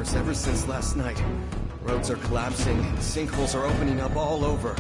worse ever since last night. Roads are collapsing, and sinkholes are opening up all over.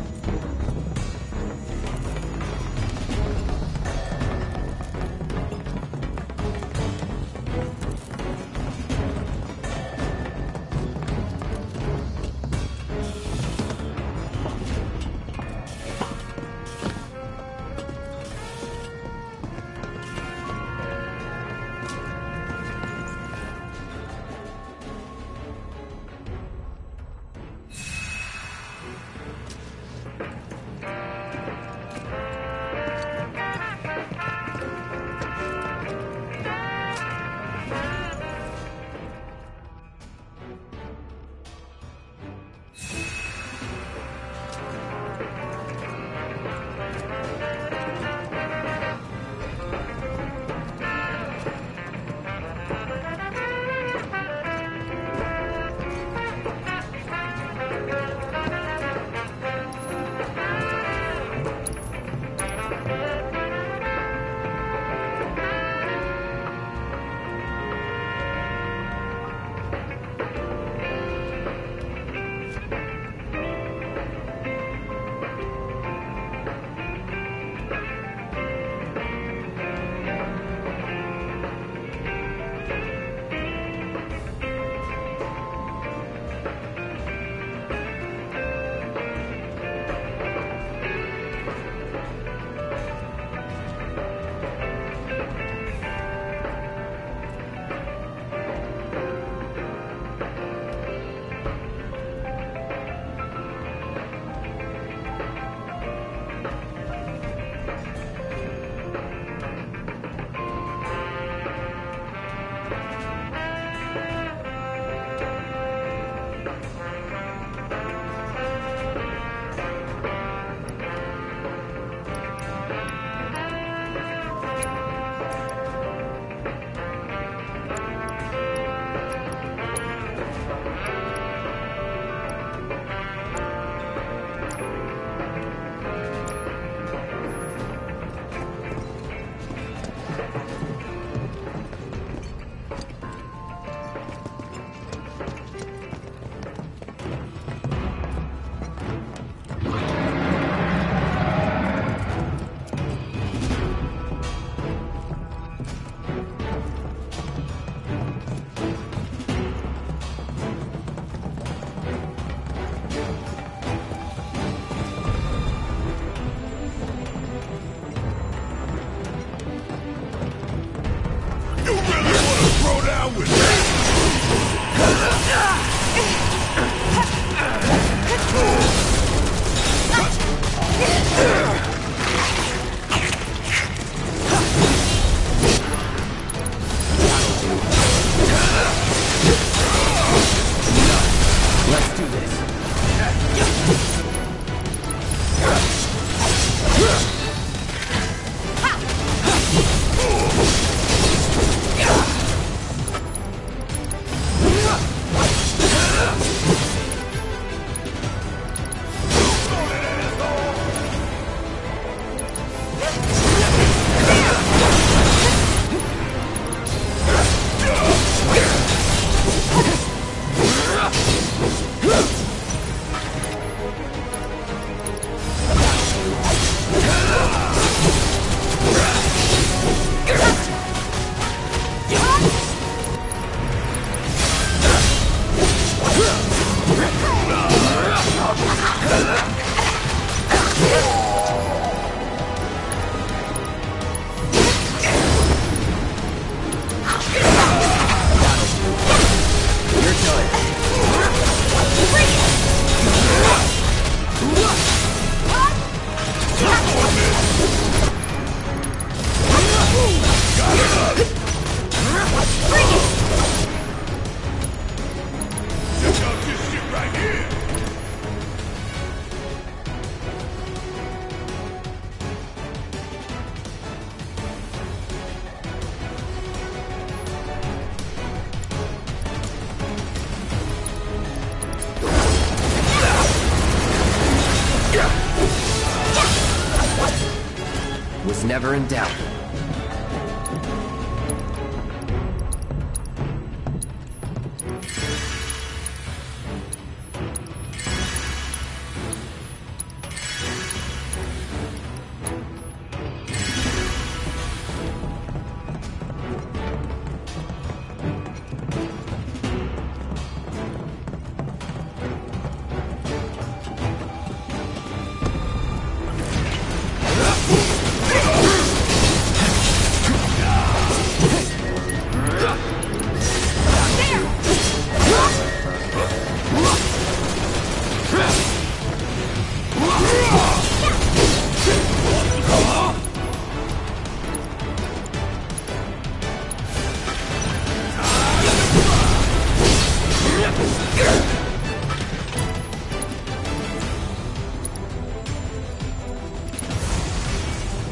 Was never in doubt.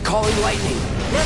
Calling lightning.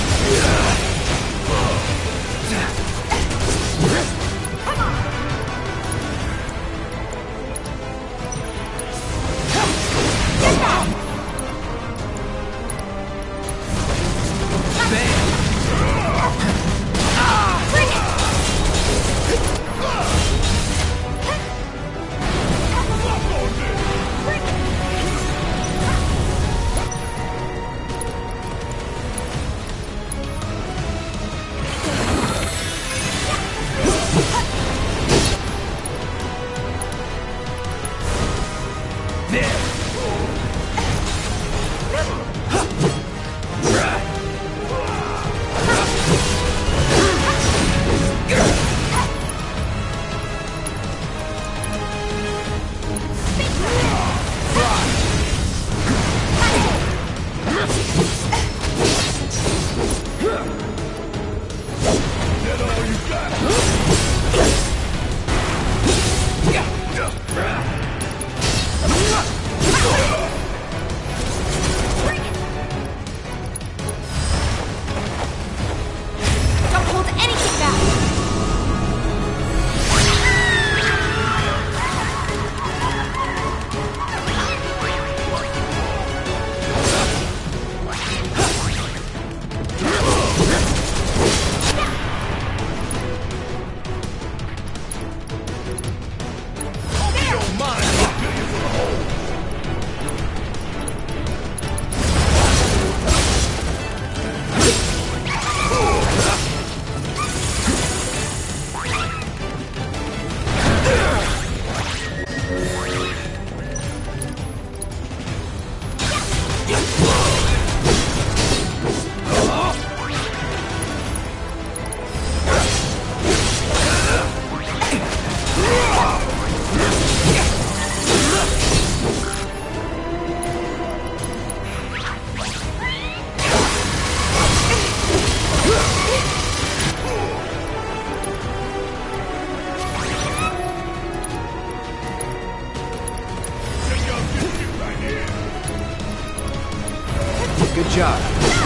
Good job.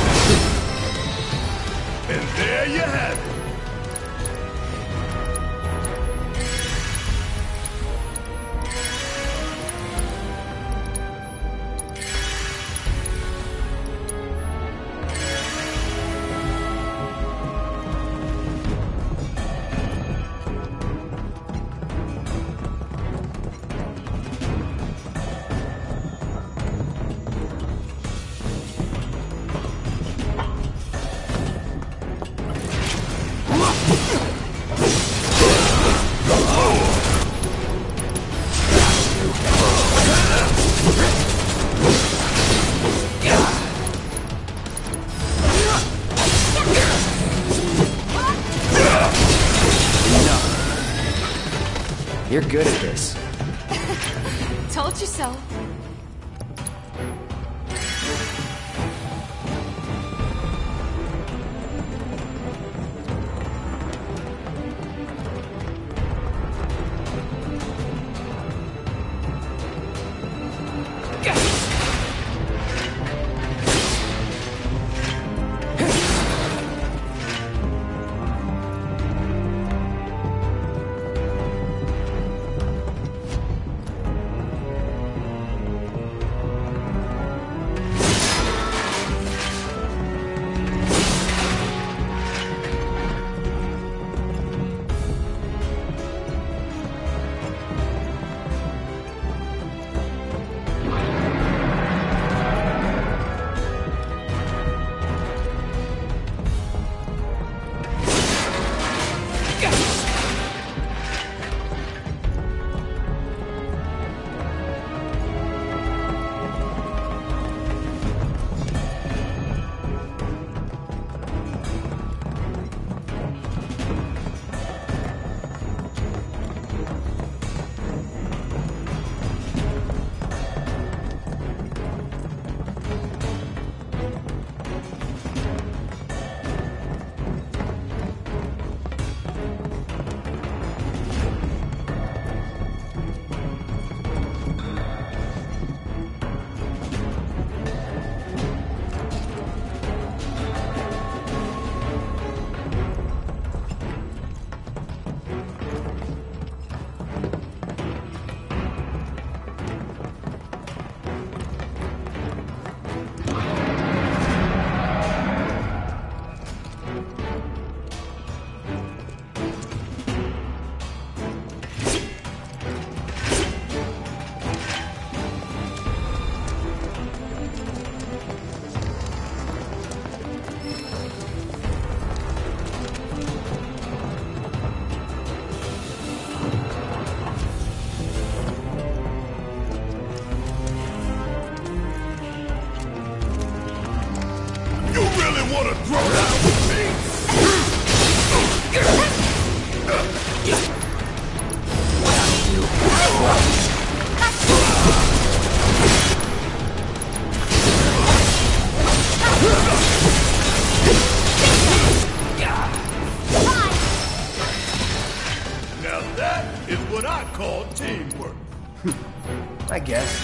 And there you have it. You're good at this. Told you so. wanna throw down with me? Now that is what I call teamwork. I guess.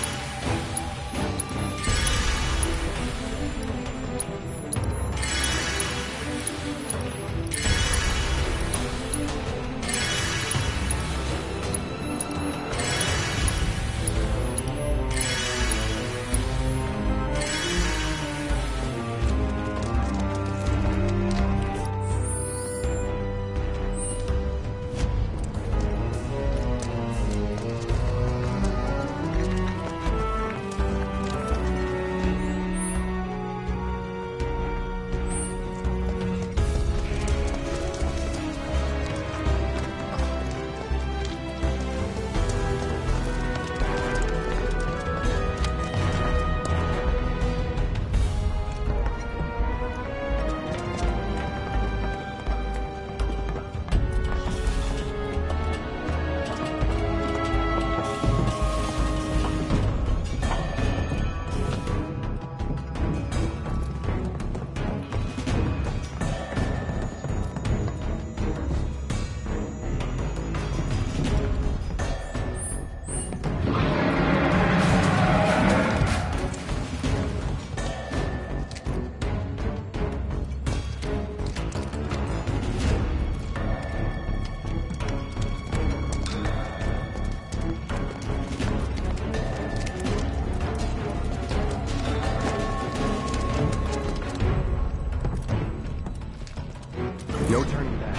No turning back.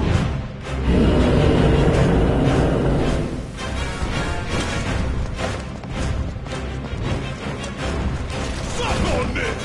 Suck on this!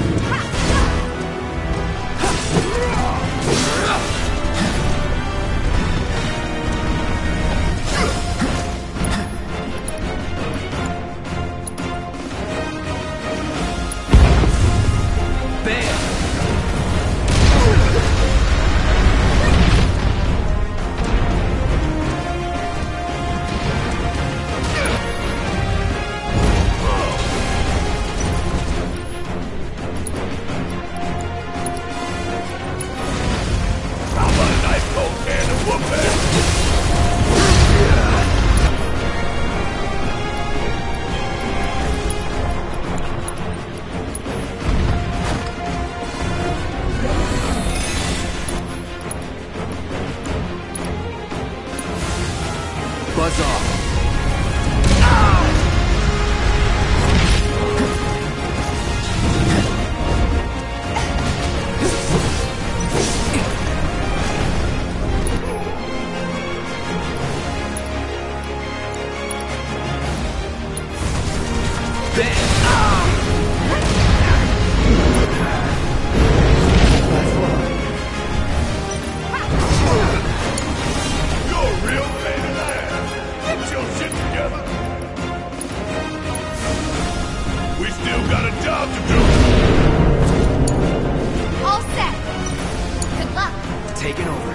Buzz off. Taking over.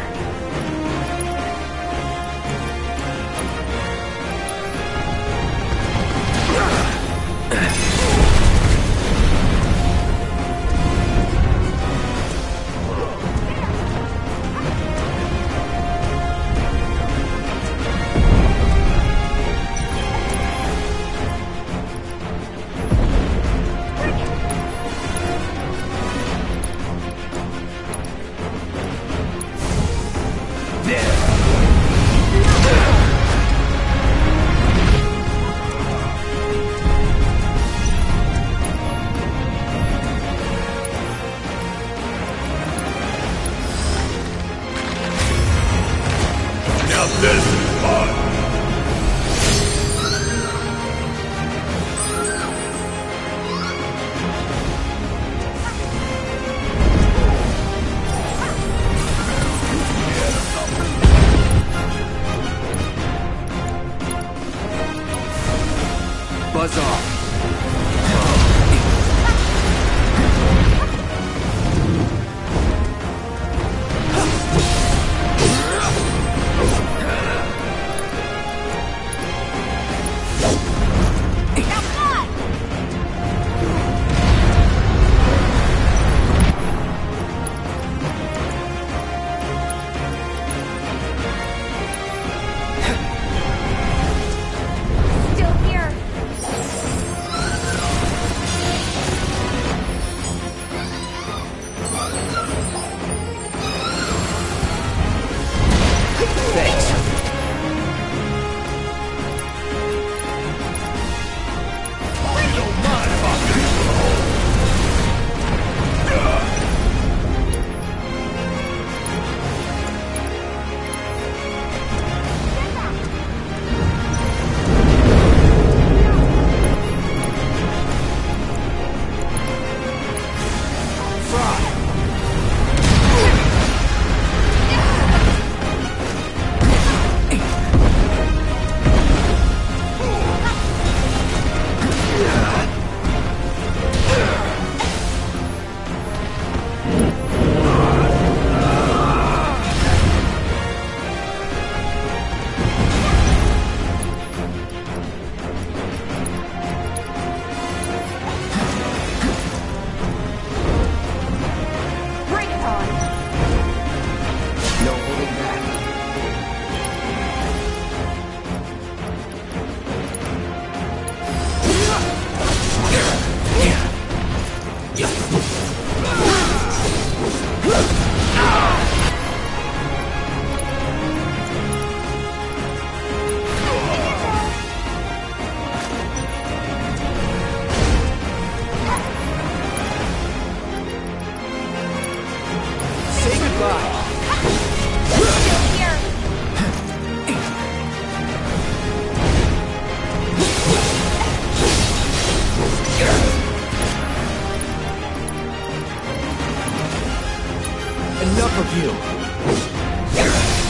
enough of you.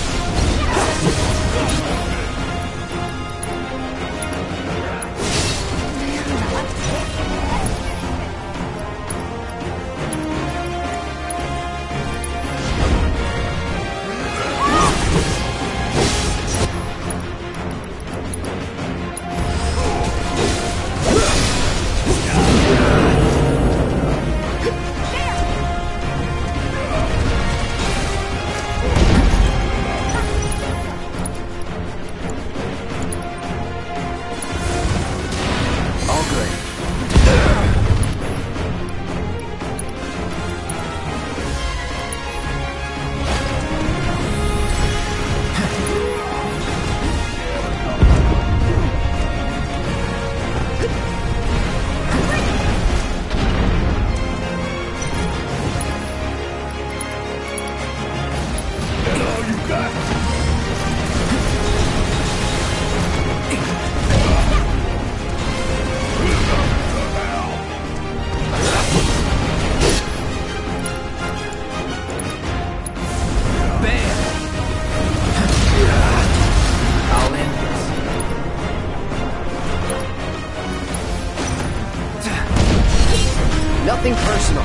Nothing personal.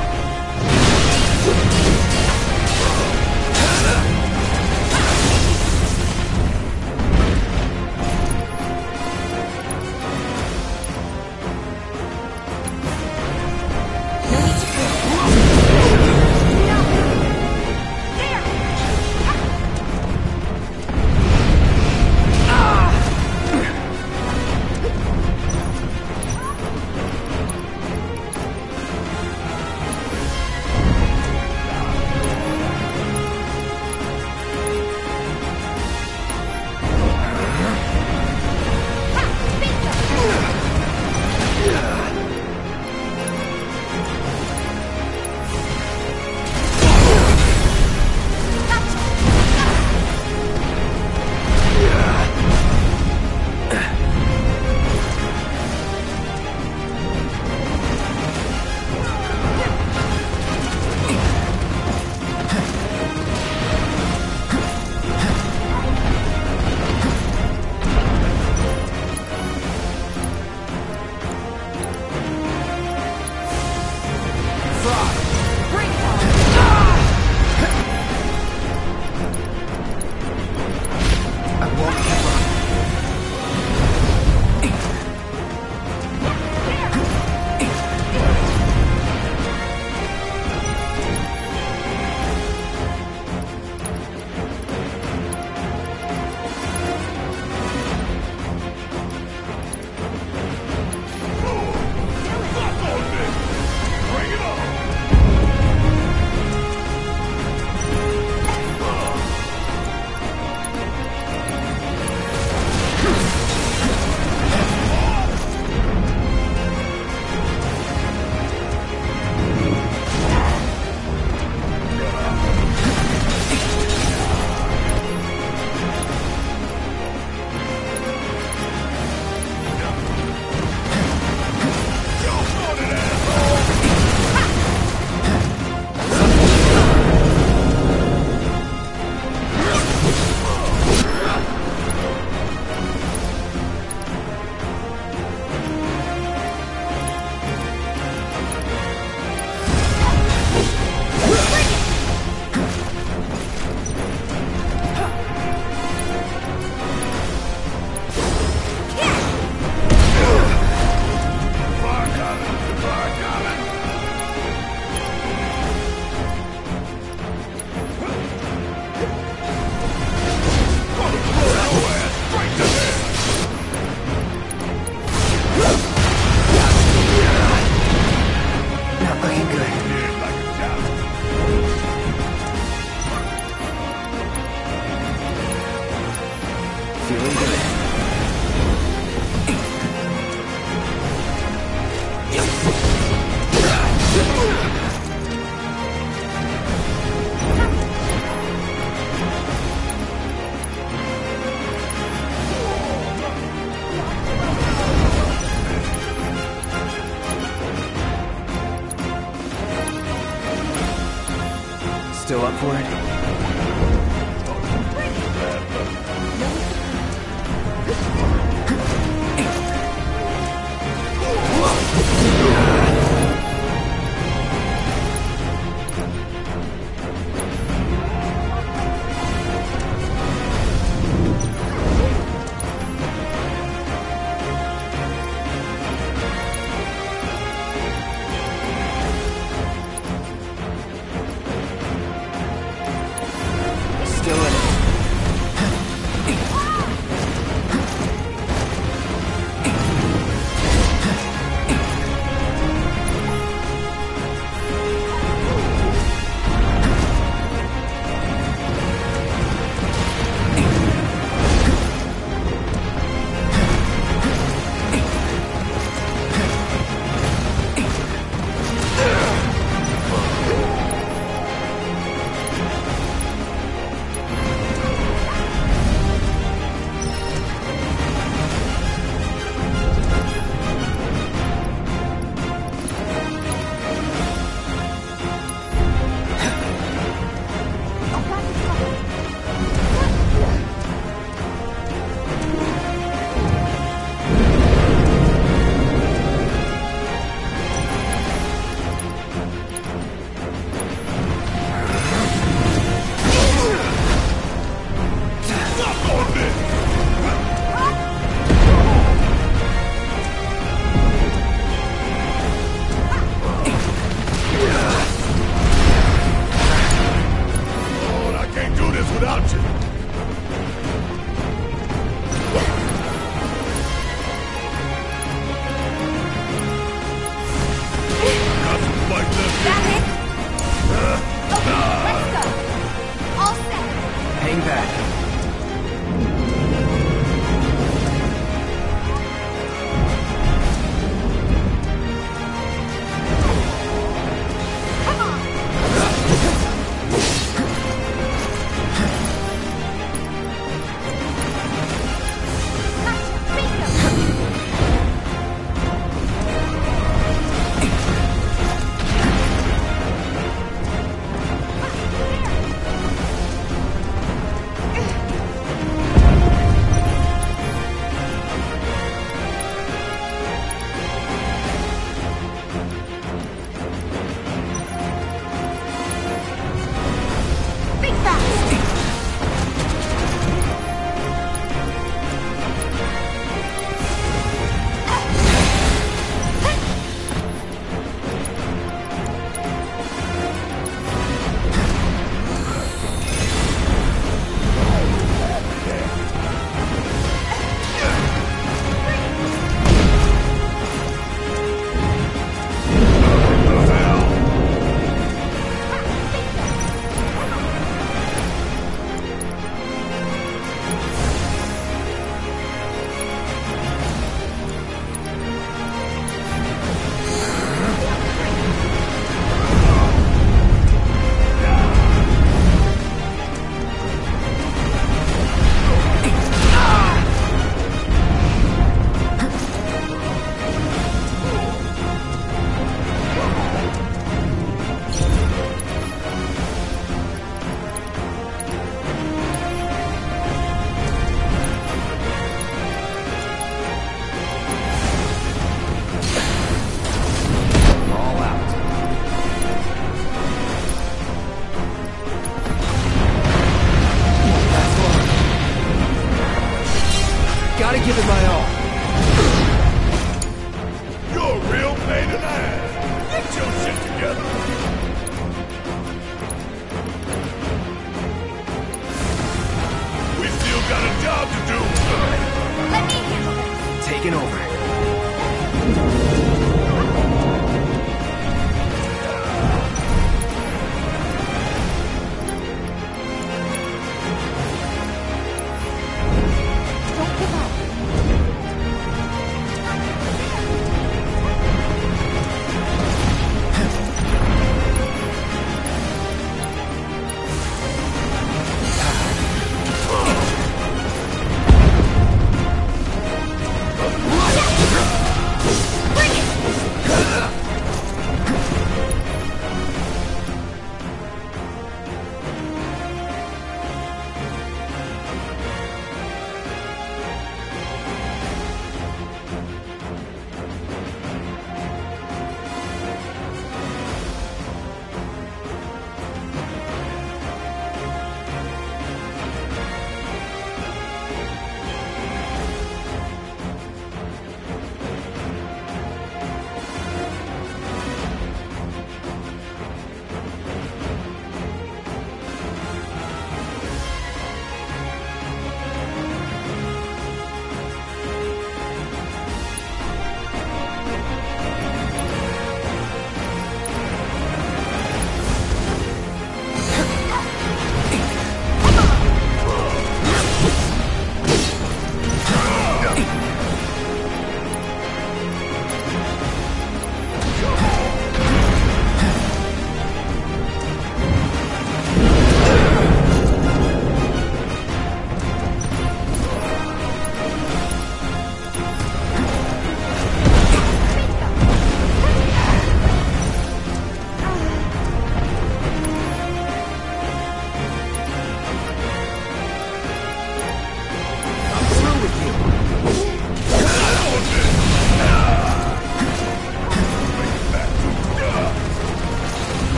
Still up for it?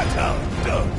That's how it's done.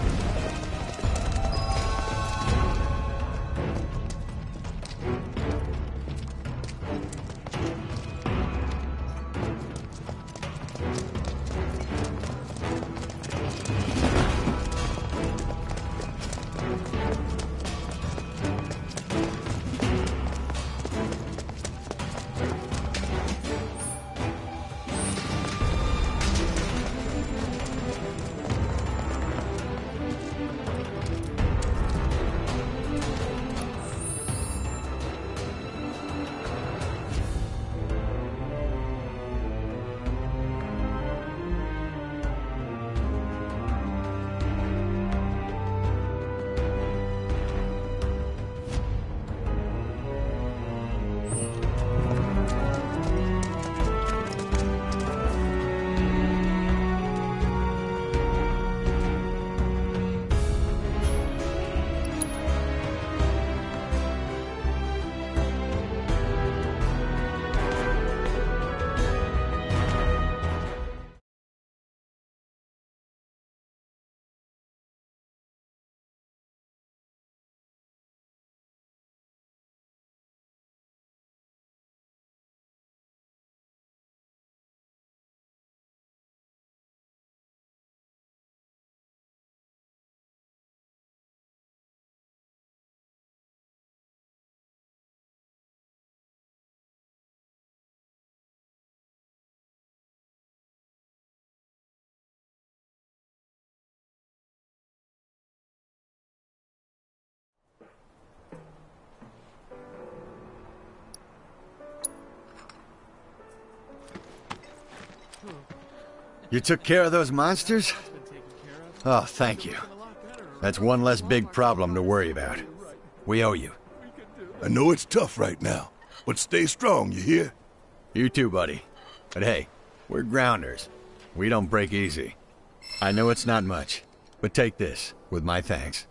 You took care of those monsters? Oh, thank you. That's one less big problem to worry about. We owe you. I know it's tough right now, but stay strong, you hear? You too, buddy. But hey, we're grounders. We don't break easy. I know it's not much, but take this with my thanks.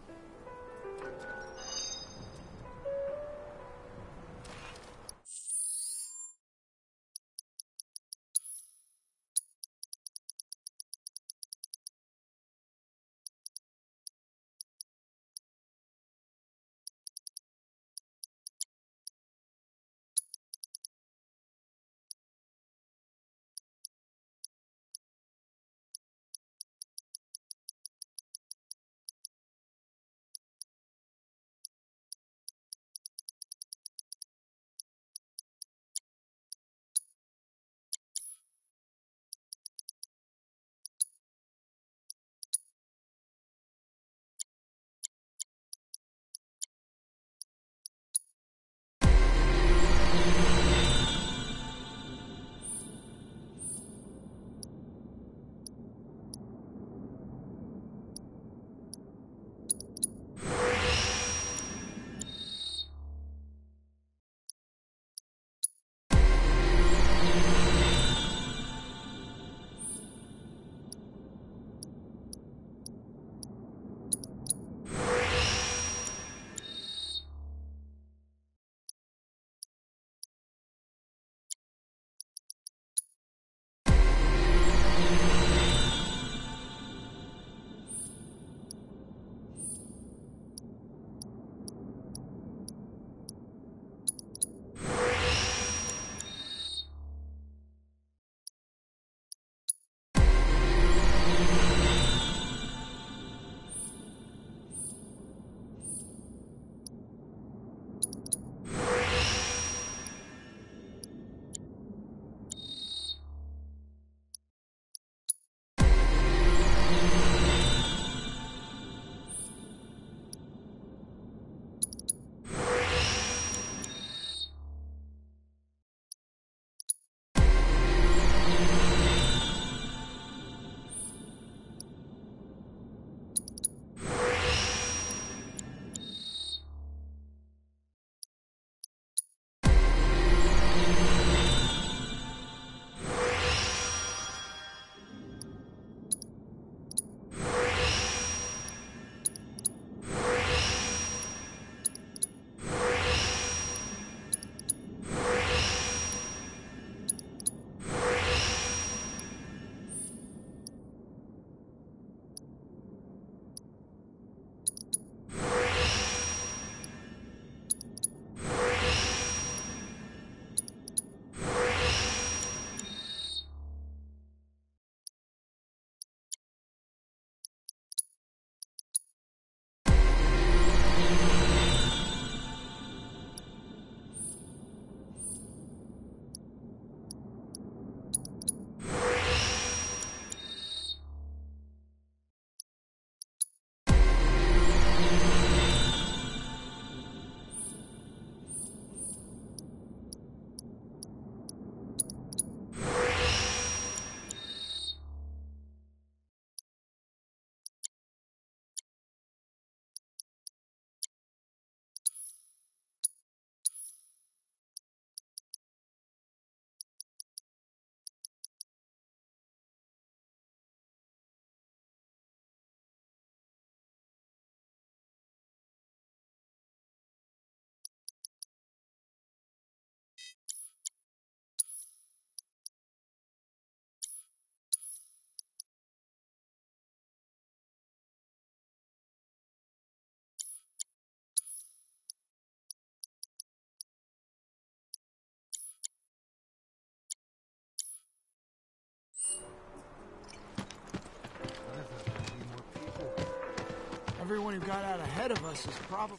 Everyone who got out ahead of us is probably...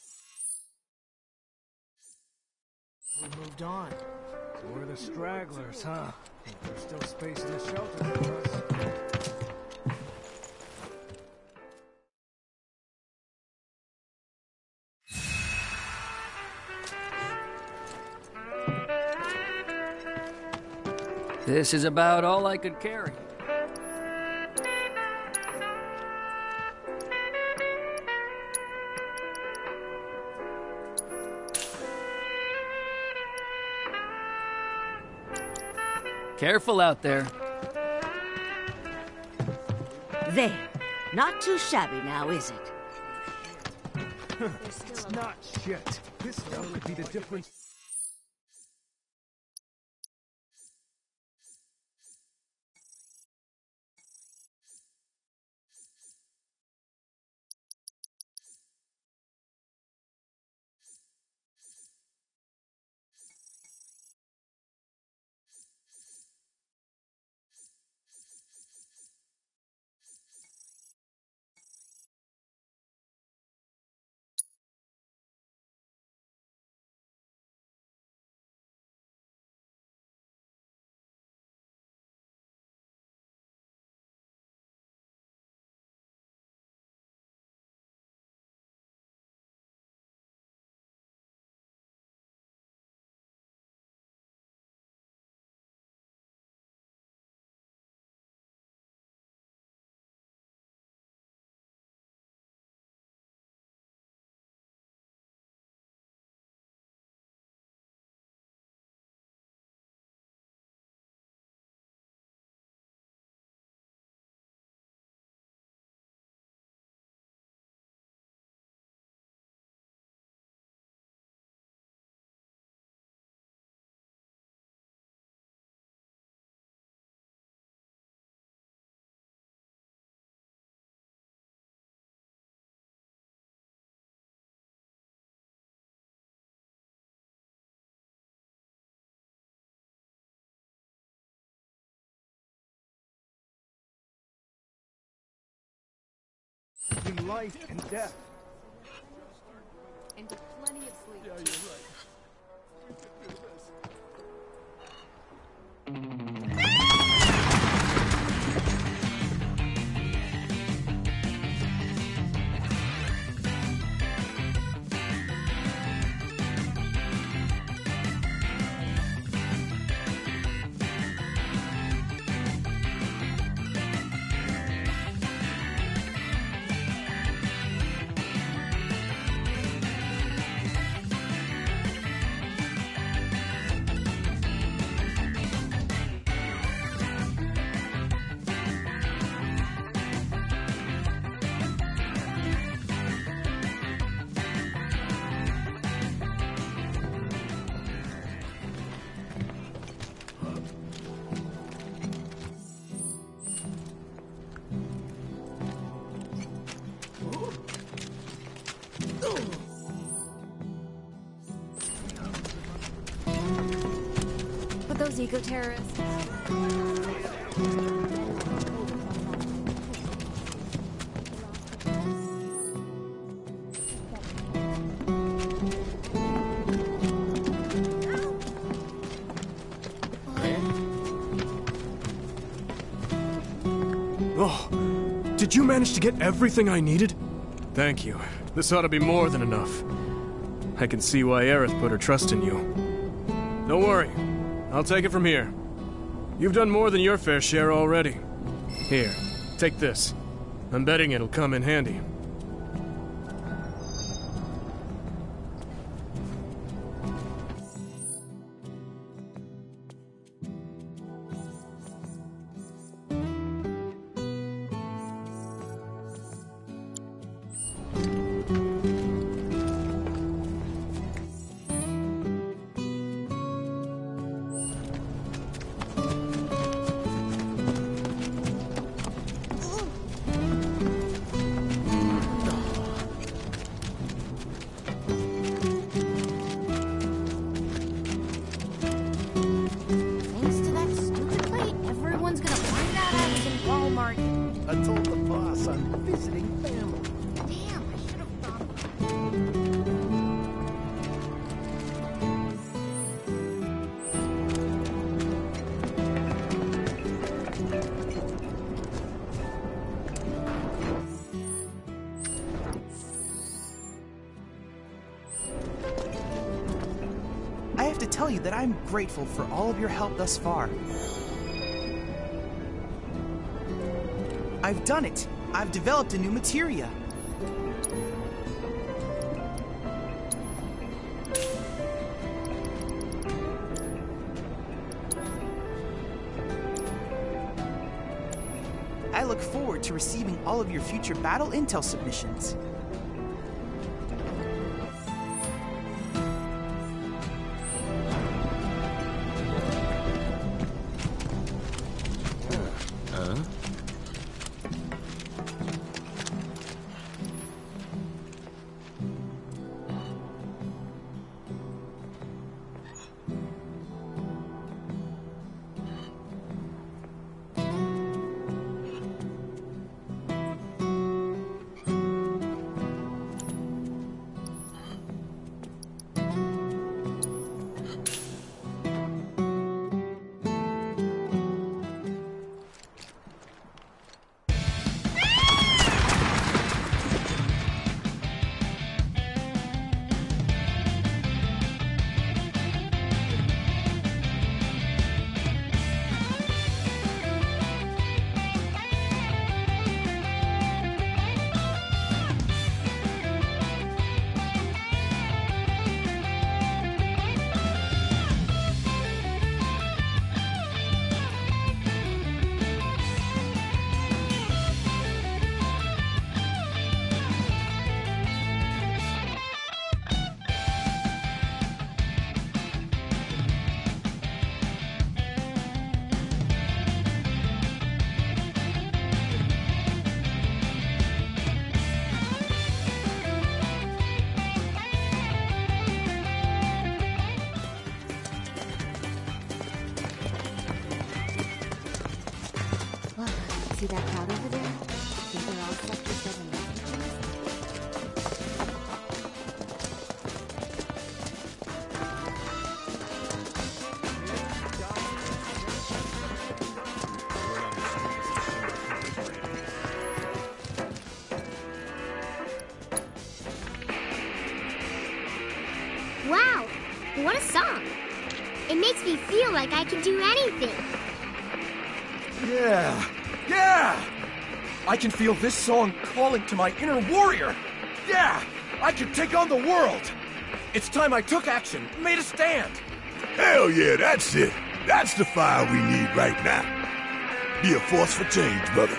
We moved on. So we're the stragglers, huh? There's still space in the shelter for us. This is about all I could carry. Careful out there. There. Not too shabby now, is it? It's not shit. This stuff could be the difference. In life and death. And with plenty of sleep. Yeah, you're right. But those eco-terrorists... Oh, did you manage to get everything I needed? Thank you. This ought to be more than enough. I can see why Aerith put her trust in you. Don't worry. I'll take it from here. You've done more than your fair share already. Here, take this. I'm betting it'll come in handy. tell you that I'm grateful for all of your help thus far. I've done it! I've developed a new materia. I look forward to receiving all of your future battle intel submissions. See that crowd over there? I think they're all Sector 7 refugees. Wow, what a song. It makes me feel like I can do anything. Yeah! Yeah! I can feel this song calling to my inner warrior! Yeah! I can take on the world! It's time I took action, made a stand! Hell yeah, that's it. That's the fire we need right now. Be a force for change, brother.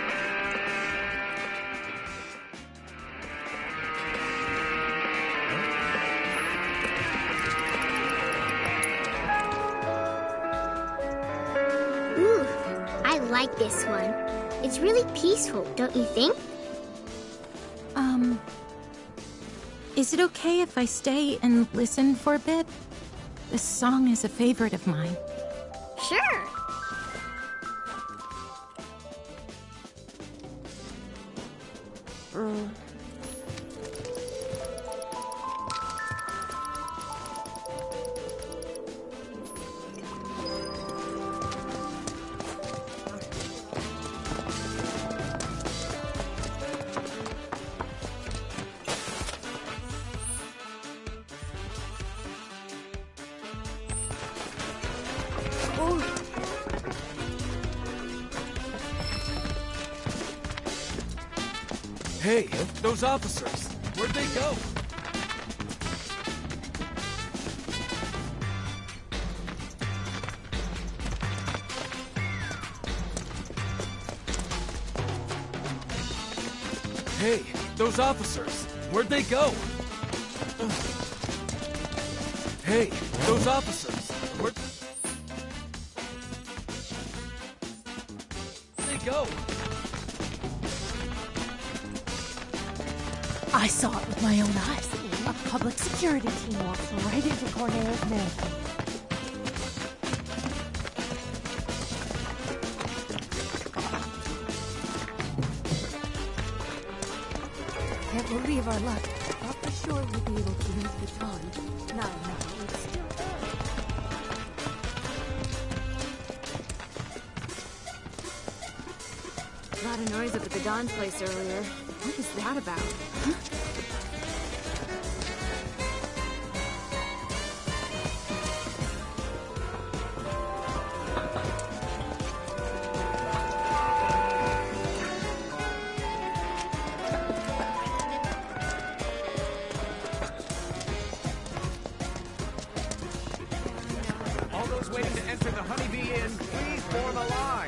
Ooh, I like this one. It's really peaceful, don't you think? Is it okay if I stay and listen for a bit? This song is a favorite of mine. Sure. Hey, those officers, where'd they go? Hey, those officers, where'd they go? Hey, those officers, where'd they go? I saw it with my own eyes. A public security team walks right into Corneo's mansion. Can't believe our luck. Thought for sure we'd be able to use the baton. No, it's still there. A lot of noise up at the Don's place earlier. What was that about? Huh?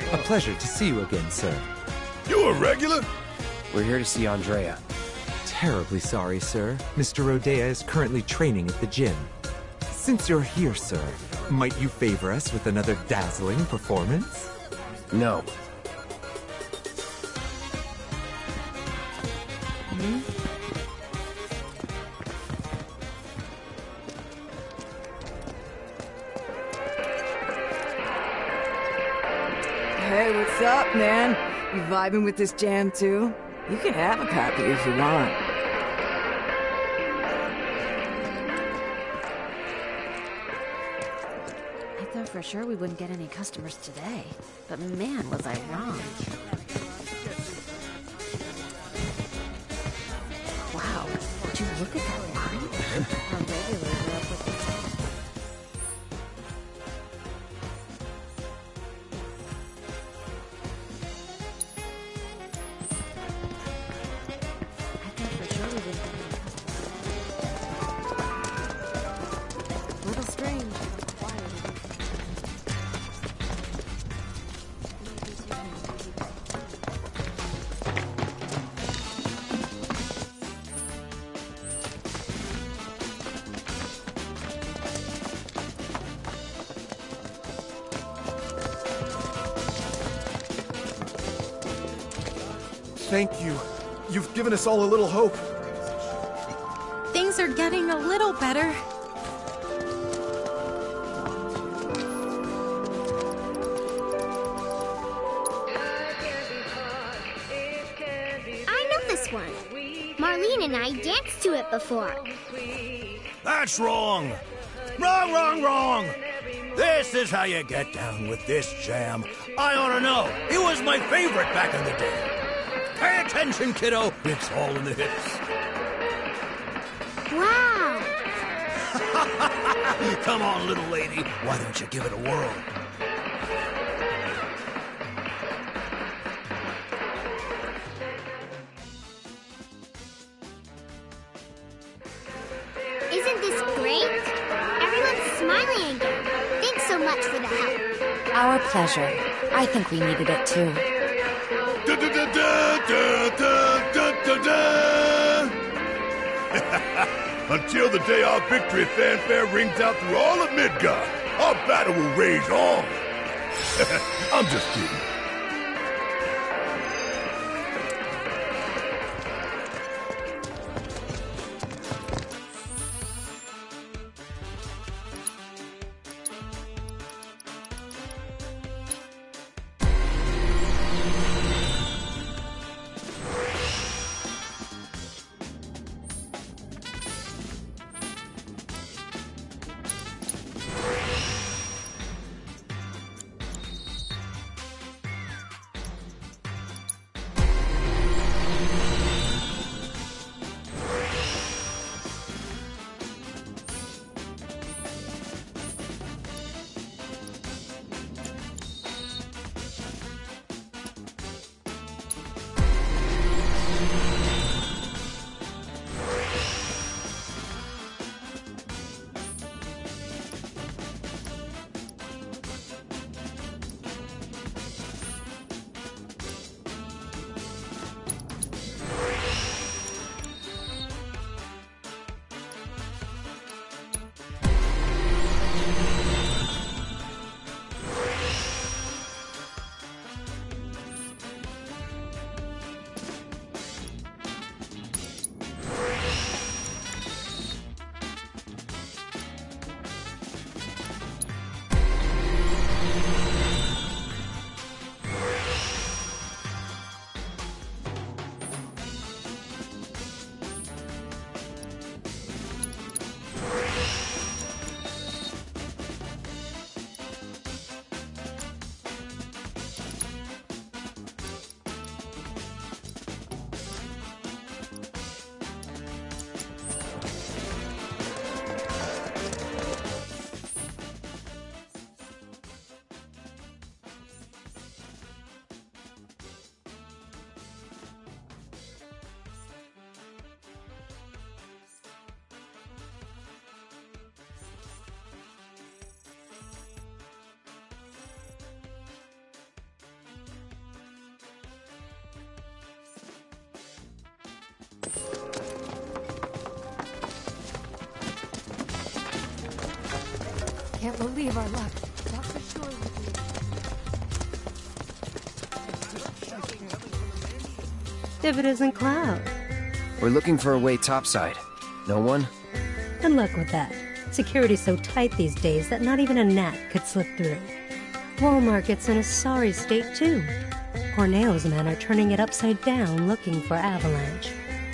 A pleasure to see you again, sir. You a regular? We're here to see Andrea. Terribly sorry, sir. Mr. Rodea is currently training at the gym. Since you're here, sir, might you favor us with another dazzling performance? No. Hey, what's up, man? You vibing with this jam, too? You can have a copy if you want. I thought for sure we wouldn't get any customers today. But man, was I wrong. Wow, would you look at that line? Our regulars are up with this. Little strange. Thank you. You've given us all a little hope. Things are getting a little better. I know this one. Marlene and I danced to it before. That's wrong. Wrong, wrong, wrong. This is how you get down with this jam. I ought to know. It was my favorite back in the day. Pay attention, kiddo. It's all in the hits. Wow! Come on, little lady. Why don't you give it a whirl? Isn't this great? Everyone's smiling again. Thanks so much for the help. Our pleasure. I think we needed it too. Until the day our victory fanfare rings out through all of Midgard, our battle will rage on. I'm just kidding. Can't believe our luck. Thought for sure we'd be Dividends and Cloud. We're looking for a way topside. No one? Good luck with that. Security's so tight these days that not even a gnat could slip through. Wall Market's in a sorry state, too. Corneo's men are turning it upside down looking for Avalanche.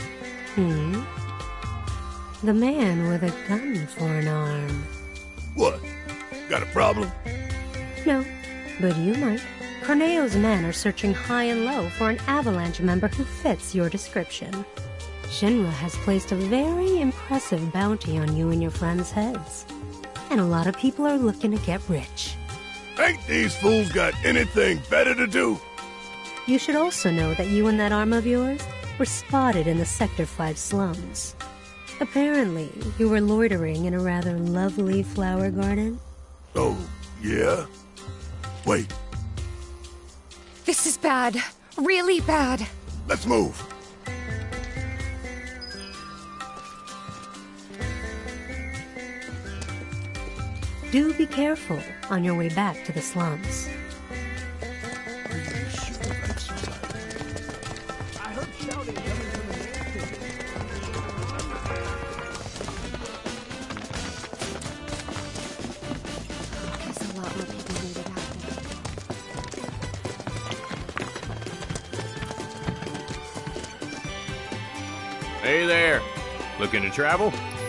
The man with a gun for an arm. What? Got a problem? No, but you might. Corneo's men are searching high and low for an Avalanche member who fits your description. Shinra has placed a very impressive bounty on you and your friends' heads. And a lot of people are looking to get rich. Ain't these fools got anything better to do? You should also know that you and that arm of yours were spotted in the Sector 5 slums. Apparently, you were loitering in a rather lovely flower garden. Oh, yeah? Wait. This is bad. Really bad. Let's move. Do be careful on your way back to the slums. I heard shouting coming from the main station. There's a lot more people needed out there. Hey there. Looking to travel?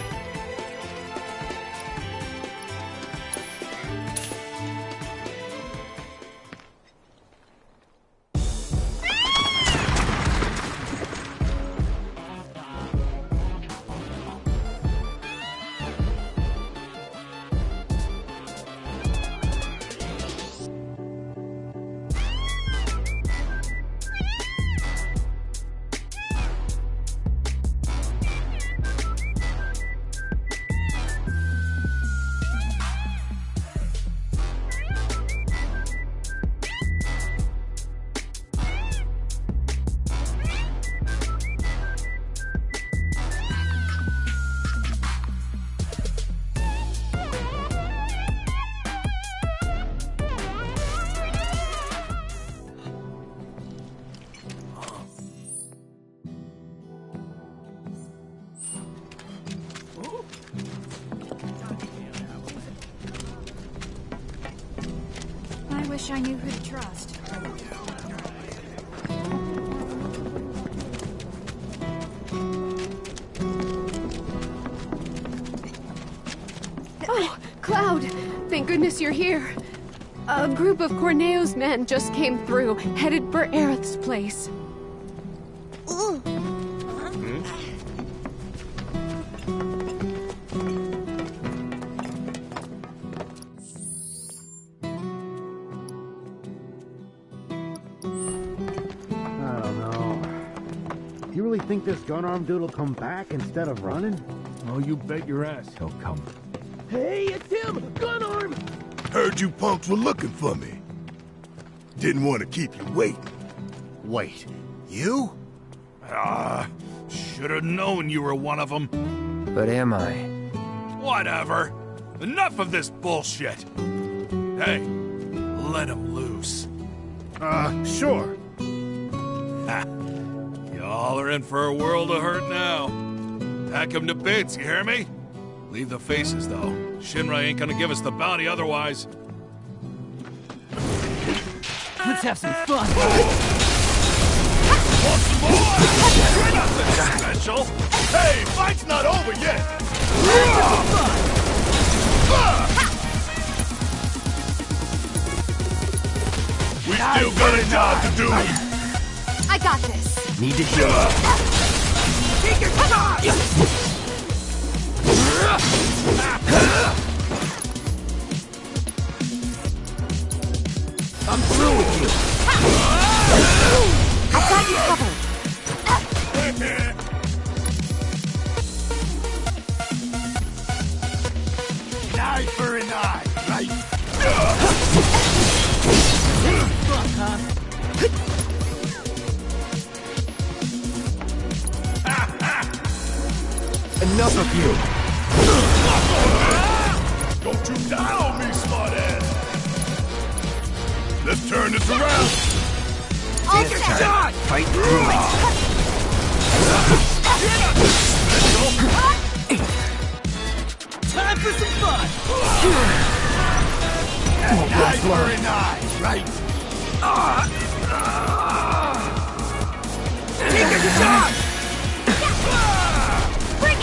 I wish I knew who to trust. Oh, Cloud! Thank goodness you're here. A group of Corneo's men just came through, headed for Aerith's place. I don't know. You really think this gun-armed dude will come back instead of running? Oh, you bet your ass he'll come. Hey, it's him! Gun arm! Heard you punks were looking for me. Didn't want to keep you waiting. Wait, you? Should have known you were one of them. But am I? Whatever. Enough of this bullshit. Hey, let him loose. Sure. Y'all are in for a world of hurt now. Hack him to bits, you hear me? Leave the faces, though. Shinra ain't gonna give us the bounty otherwise. Let's have some fun. Want some more? Nothing special. Hey, fight's not over yet. We still got a job to do. I got this. Need to heal up. Take your shot! I'm through with you. I've got you covered. An eye for an eye, right? Fuck, huh? Enough of you! Don't Don't you die on me, smartass! Let's turn this around! Take your time! Fight through it! Time for some fun! Nice, very nice, right? Take a shot! Bring it!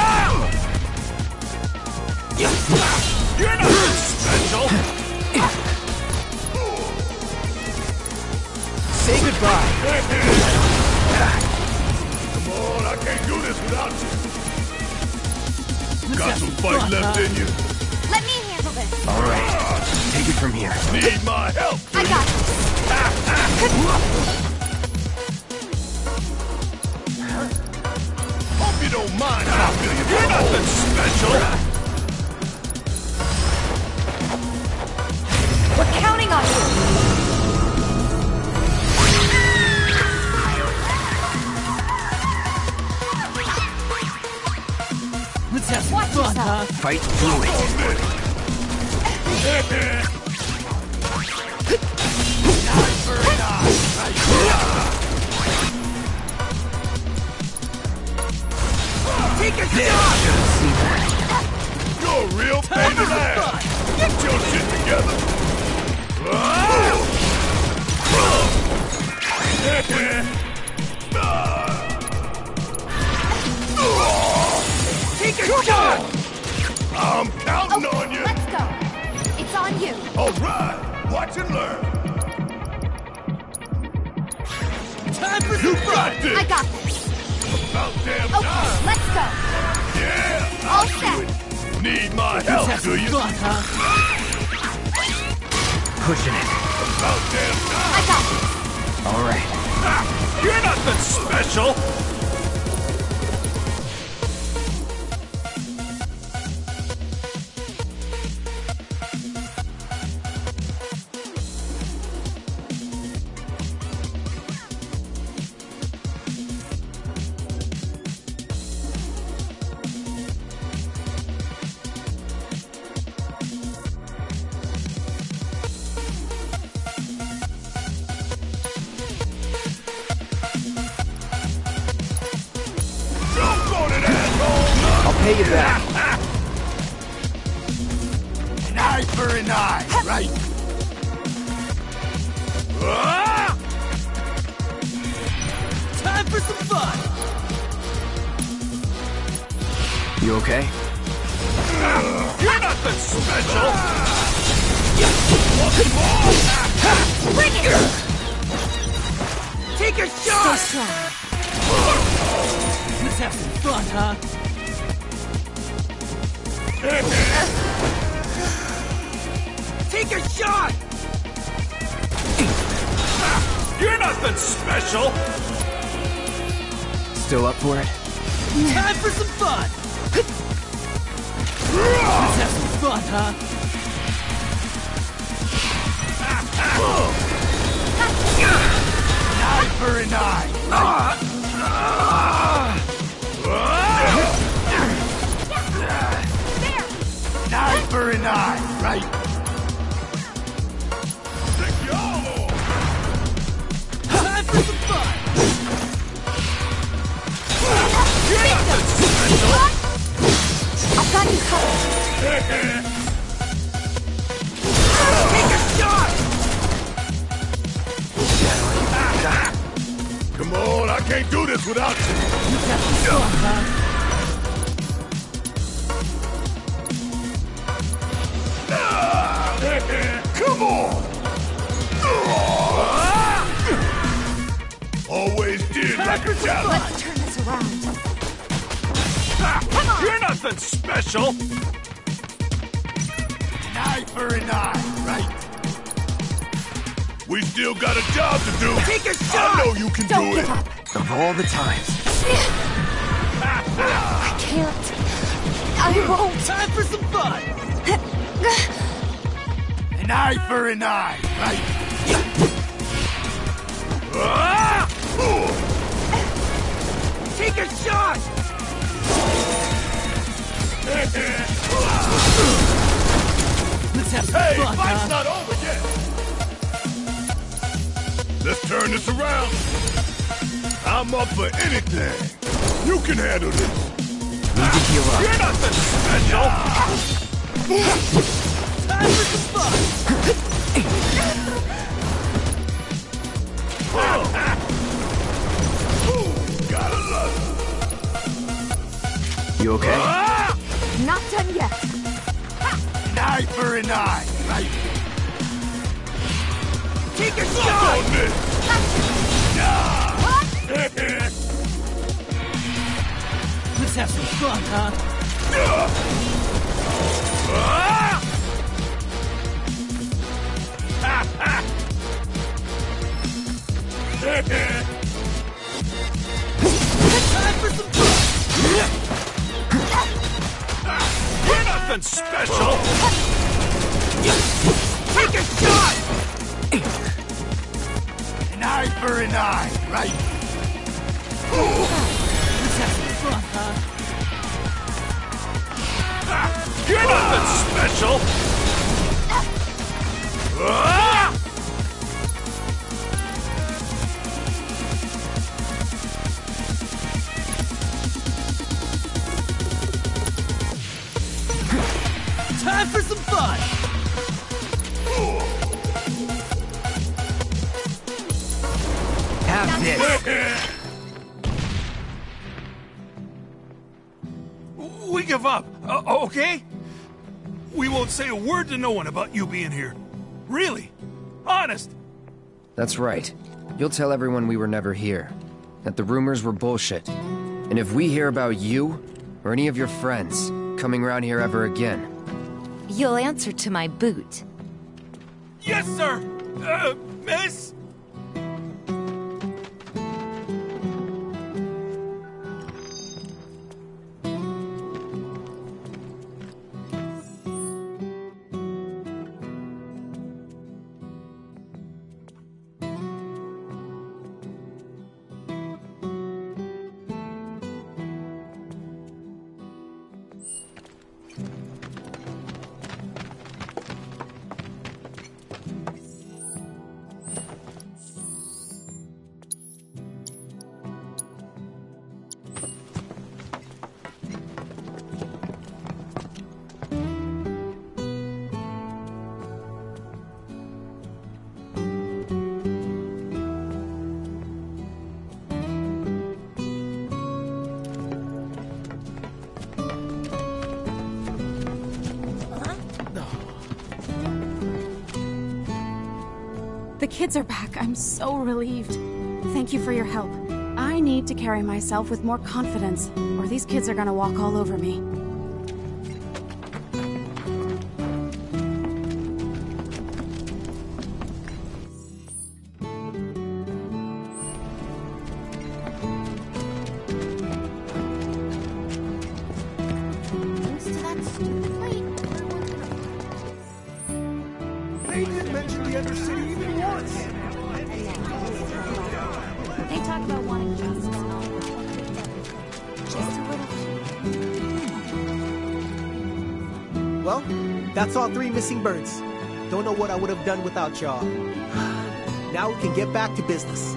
You're not special! Say goodbye. Come on, I can't do this without you. Got some fight left in you. Let me handle this. All right, take it from here. Need my help. I got this. Hope you don't mind how I feel you. You're nothing special. We're counting on you. Let's have some Watch fun, yourself. huh? Fight through it. Take a shot! You're a real pain in the ass. Get your shit together. Take a shot! I'm counting on you. Let's go. It's on you. All right, watch and learn. Time for You some got fun! this. I got this. About damn Okay, time. let's go. Yeah, All I'll do set. it. Need my Let's help, have do some you? fun, huh? Pushing it. About damn time. I got this. All right. You're nothing special! I'll pay you back. An eye for an eye, right? Time for some fun! You okay? You're nothing special! Bring it. Take a Stay shot! strong. Let's have some fun, huh? Take a shot! You're nothing special! Still up for it? Time for some fun! Let's have some fun, huh? An eye for an eye, right? An eye for an eye, right? Time for some fun! You're nothing special! I've got you covered. Take a shot! Come on, I can't do this without you. Let's have some fun, huh? Come on! Always did like a challenge. Let's turn this around. Come on. You're nothing special! An eye for an eye, right? We still got a job to do. Take a I shot! know you can Don't do give it. up. Of all the times. I can't. I won't. Time for some fun! An eye for an eye, right? Take a shot! have some Hey, fun, fight's huh? not over yet. Let's turn this around. I'm up for anything. You can handle this. Need to heal up. You're nothing special. Time for some fun! Ooh, gotta love it. You okay? Not done yet. An eye for an eye, right? Take a Look shot! on this. Let's have some fun, huh? Time for some fun! You're nothing special! Take a shot! An eye for an eye, right? Let's have some fun, huh? You're nothing special! Time for some fun! Have this. We give up, okay? We won't say a word to no one about you being here. Really? Honest? That's right. You'll tell everyone we were never here. That the rumors were bullshit. And if we hear about you, or any of your friends, coming around here ever again... You'll answer to my boot. Yes, sir! Miss? The kids are back. I'm so relieved. Thank you for your help. I need to carry myself with more confidence, or these kids are gonna walk all over me. Thanks to that stupid plate. They didn't mention the Undercity even once. They talk about wanting justice and all that. Just a little. Well, that's all 3 missing birds. Don't know what I would have done without y'all. Now we can get back to business.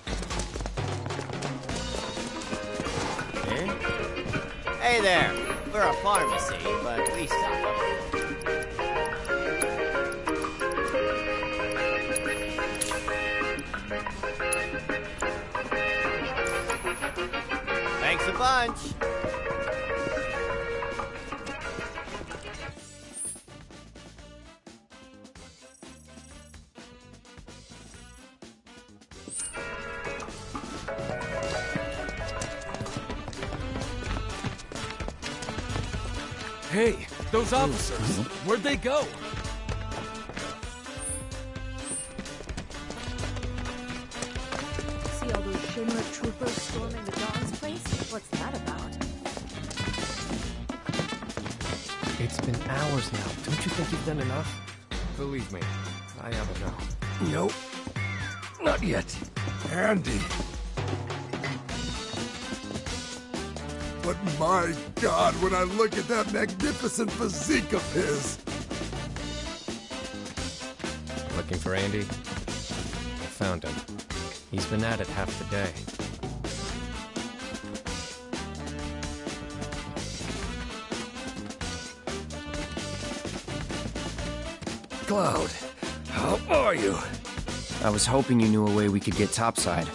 Hey there. We're a pharmacy, but we stock Thanks a bunch. Hey, those officers, where'd they go? See all those Shinra troopers storming the Dawn's place? What's that about? It's been hours now. Don't you think you've done enough? Believe me, I haven't now. Nope. Not yet. Andy. But my God, when I look at that magnificent physique of his. Looking for Andy? I found him. He's been at it half the day. Cloud, how are you? I was hoping you knew a way we could get topside.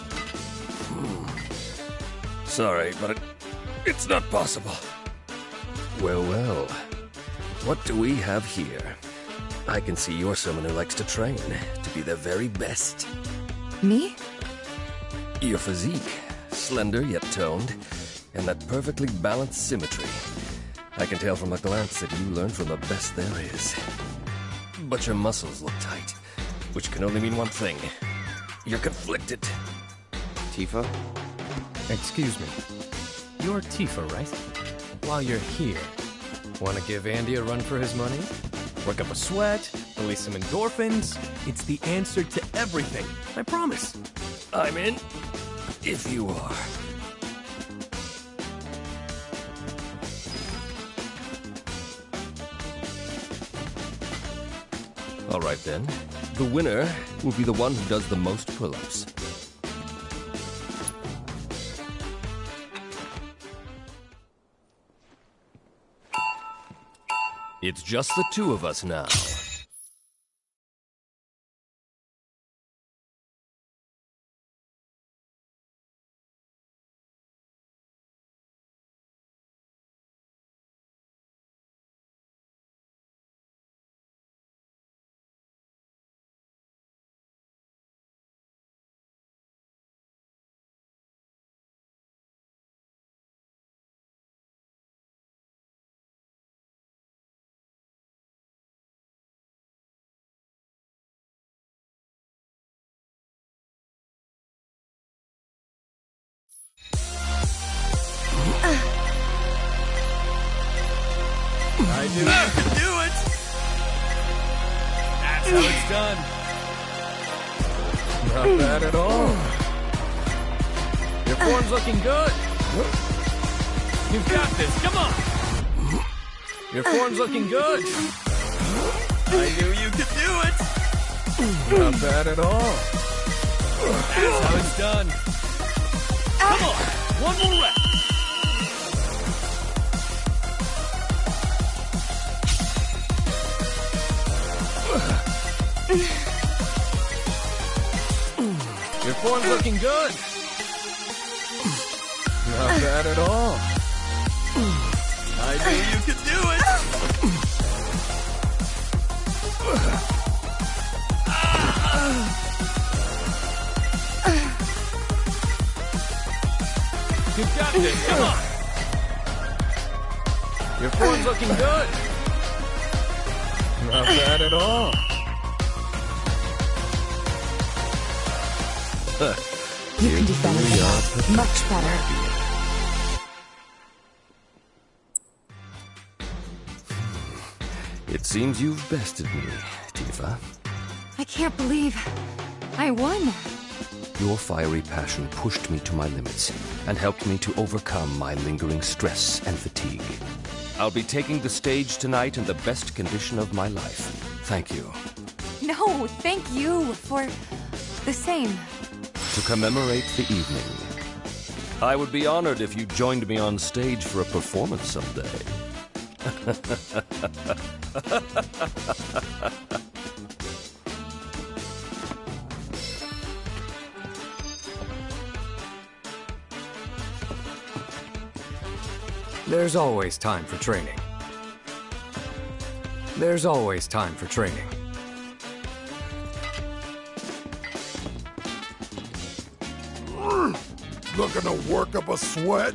Sorry, but it's not possible. Well, well. What do we have here? I can see you're someone who likes to train, to be the very best. Me? Your physique, slender yet toned, and that perfectly balanced symmetry. I can tell from a glance that you learned from the best there is. But your muscles look tight, which can only mean one thing. You're conflicted. Tifa? Excuse me. You're Tifa, right? While you're here, want to give Andy a run for his money? Work up a sweat, release some endorphins? It's the answer to everything, I promise. I'm in, if you are. All right then. The winner will be the one who does the most pull-ups. It's just the two of us now. I knew you could do it! That's how it's done. Not bad at all. Your form's looking good. You've got this, come on! Your form's looking good. I knew you could do it! Not bad at all. That's how it's done. Come on, one more rep. Your form's looking good. Not bad at all. I knew you could do it! You've got this, come on. Your form's looking good. Not bad at all. You can do better than that. Much better. It seems you've bested me, Tifa. I can't believe I won. Your fiery passion pushed me to my limits and helped me to overcome my lingering stress and fatigue. I'll be taking the stage tonight in the best condition of my life. Thank you. No, thank you for the same. To commemorate the evening, I would be honored if you joined me on stage for a performance someday. There's always time for training. There's always time for training. Looking to work up a sweat?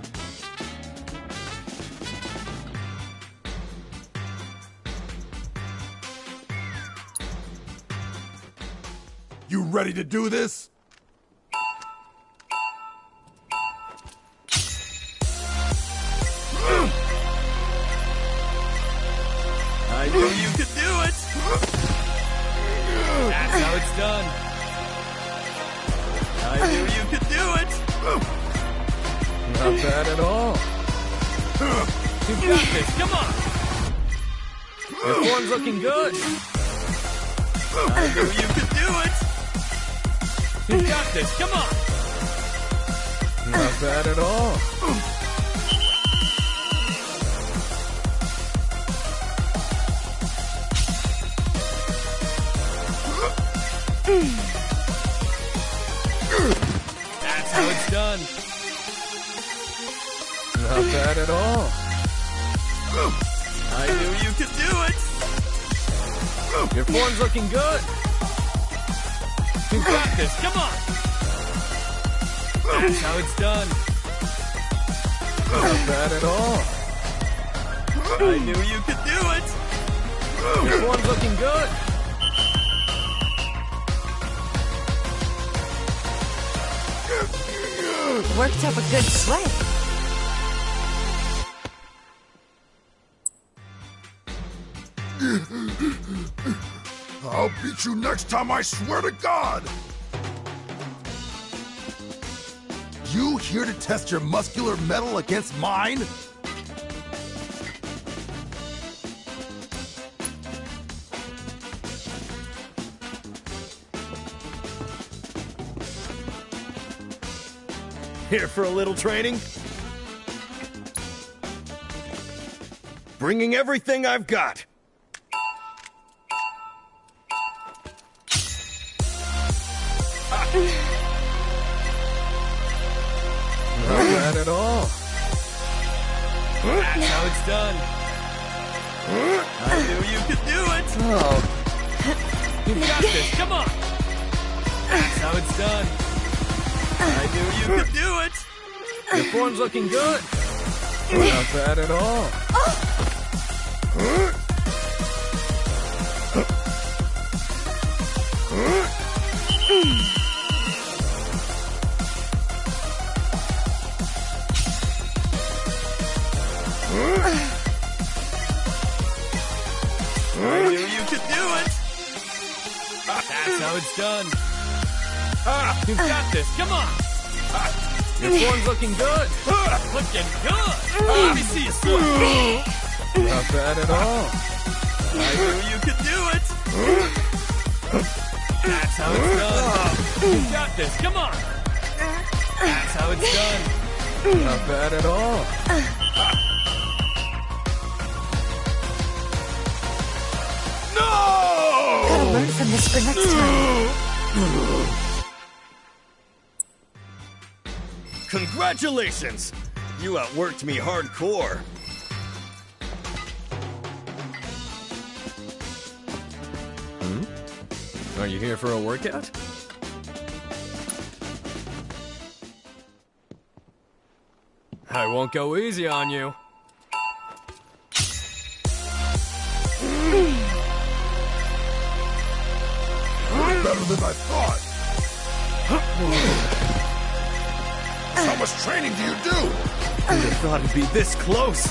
You ready to do this? I knew you could do it! That's how it's done. I knew you could do it! Not bad at all. You got this, come on! Your form's looking good. I knew you could do it! You got this, come on! Not bad at all. That's how it's done. Not bad at all. I knew you could do it! Your form's looking good. You got this, come on! That's how it's done. Not bad at all. I knew you could do it! Your form's looking good. Worked up a good sweat. I'll beat you next time, I swear to God! You here to test your muscular metal against mine? Here for a little training? Bringing everything I've got. Not bad at all. That's how it's done. I knew you could do it. Oh. You got this, come on. That's how it's done. I knew you could do it. Your form's looking good. Not bad at all. I knew you could do it. That's how it's done. You've got this, come on. Your form's looking good. Looking good. Let me see you sweat. Not bad at all. I knew you could do it. That's how it's done. You got this, come on. That's how it's done. Not bad at all. No! Gotta learn from this for next time. Congratulations! You outworked me hardcore. Are you here for a workout? I won't go easy on you. Better than I thought. How much training do you do? Who'd have thought it'd be this close?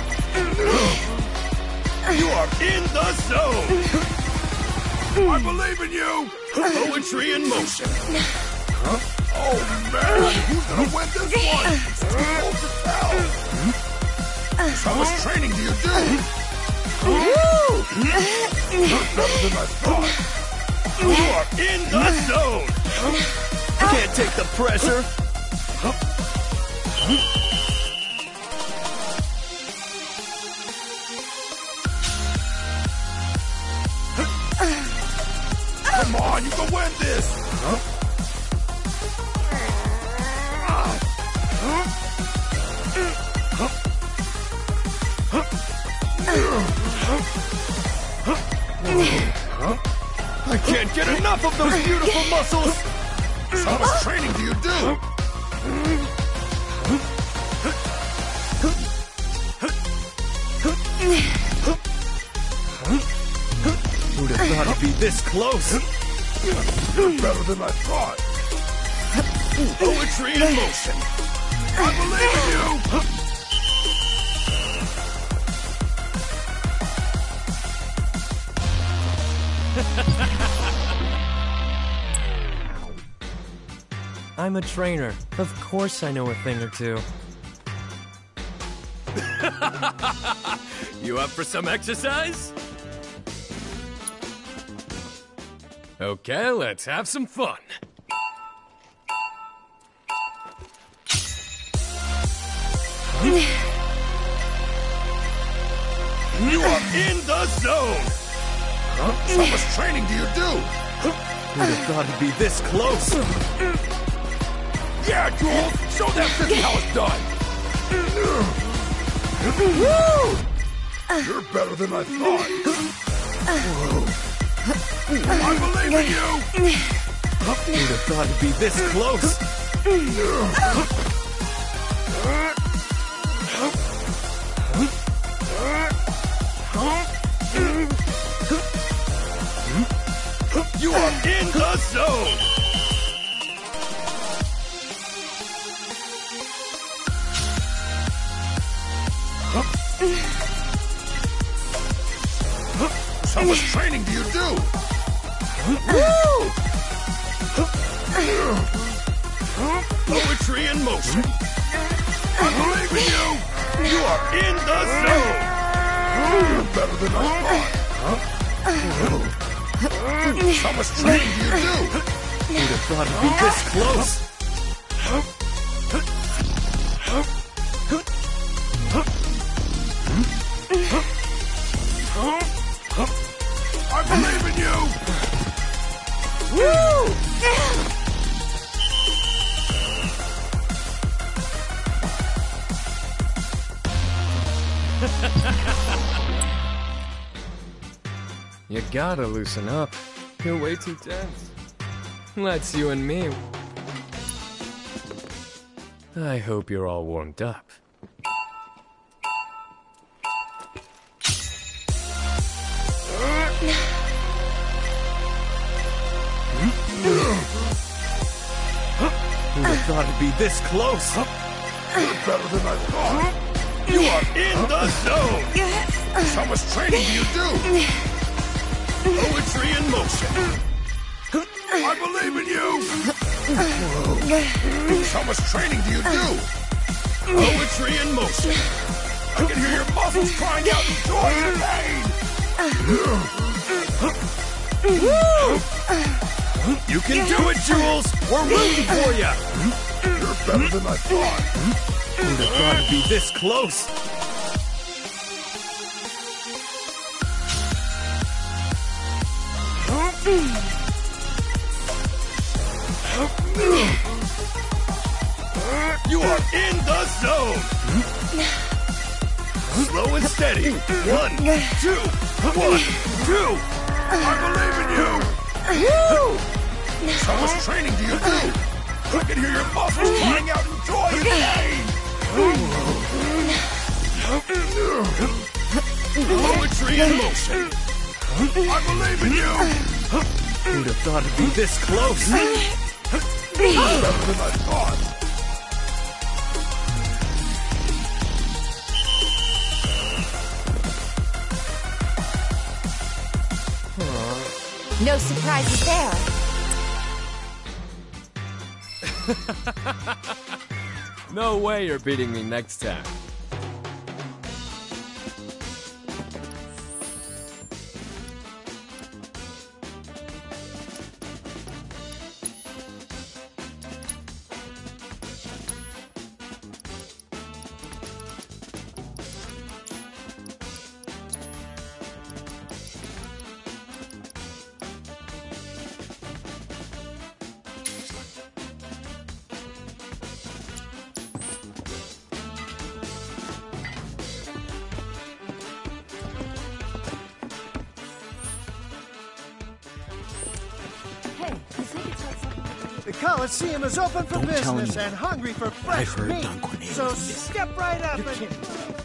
You are in the zone! I believe in you! Poetry in motion. Oh man, who's gonna win this one? It's too cold to tell. How much training do you do? Better than I thought. You are in the zone! Can't take the pressure. can't get enough of those beautiful muscles! How much training do you do? Who'd have thought it'd be this close? You're better than I thought. Poetry in motion. I believe in you! I'm a trainer. Of course I know a thing or two. You up for some exercise? Okay, let's have some fun. You are in the zone! How much training do you do? Who'd have thought it'd be this close? Yeah, Jules! Show that 50 how it's done! You're better than I thought. I believe in you! Who'd have thought it'd be this close? You are in the zone! How much training do you do? Poetry in motion. I believe in you! You are in the zone! You're better than I thought. How much training do you do? Who'd have thought it'd be this close? I believe in you! You gotta loosen up. You're way too tense. That's you and me. I hope you're all warmed up. Who'd have thought it'd be this close? You're better than I thought. You are in the zone! How much training do you do? Poetry in motion. I believe in you! How much training do you do? Poetry in motion. I can hear your muscles crying out in joy and pain! You can do it, Jules! We're rooting for you! You're better than I thought. Who'd have thought it'd be this close? You are in the zone! Slow and steady. 1, 2, 1, 2. I believe in you! How much training do you do? I can hear your muscles crying out in joy and pain! Poetry in motion. I believe in you! Who'd have thought it'd be this close? Better than I thought. No surprises there. No way you're beating me next time. The Coliseum is open for Don't tell business anyone. and hungry for I fresh heard meat. Don Cornelius So is busy. step right up You're and... kidding.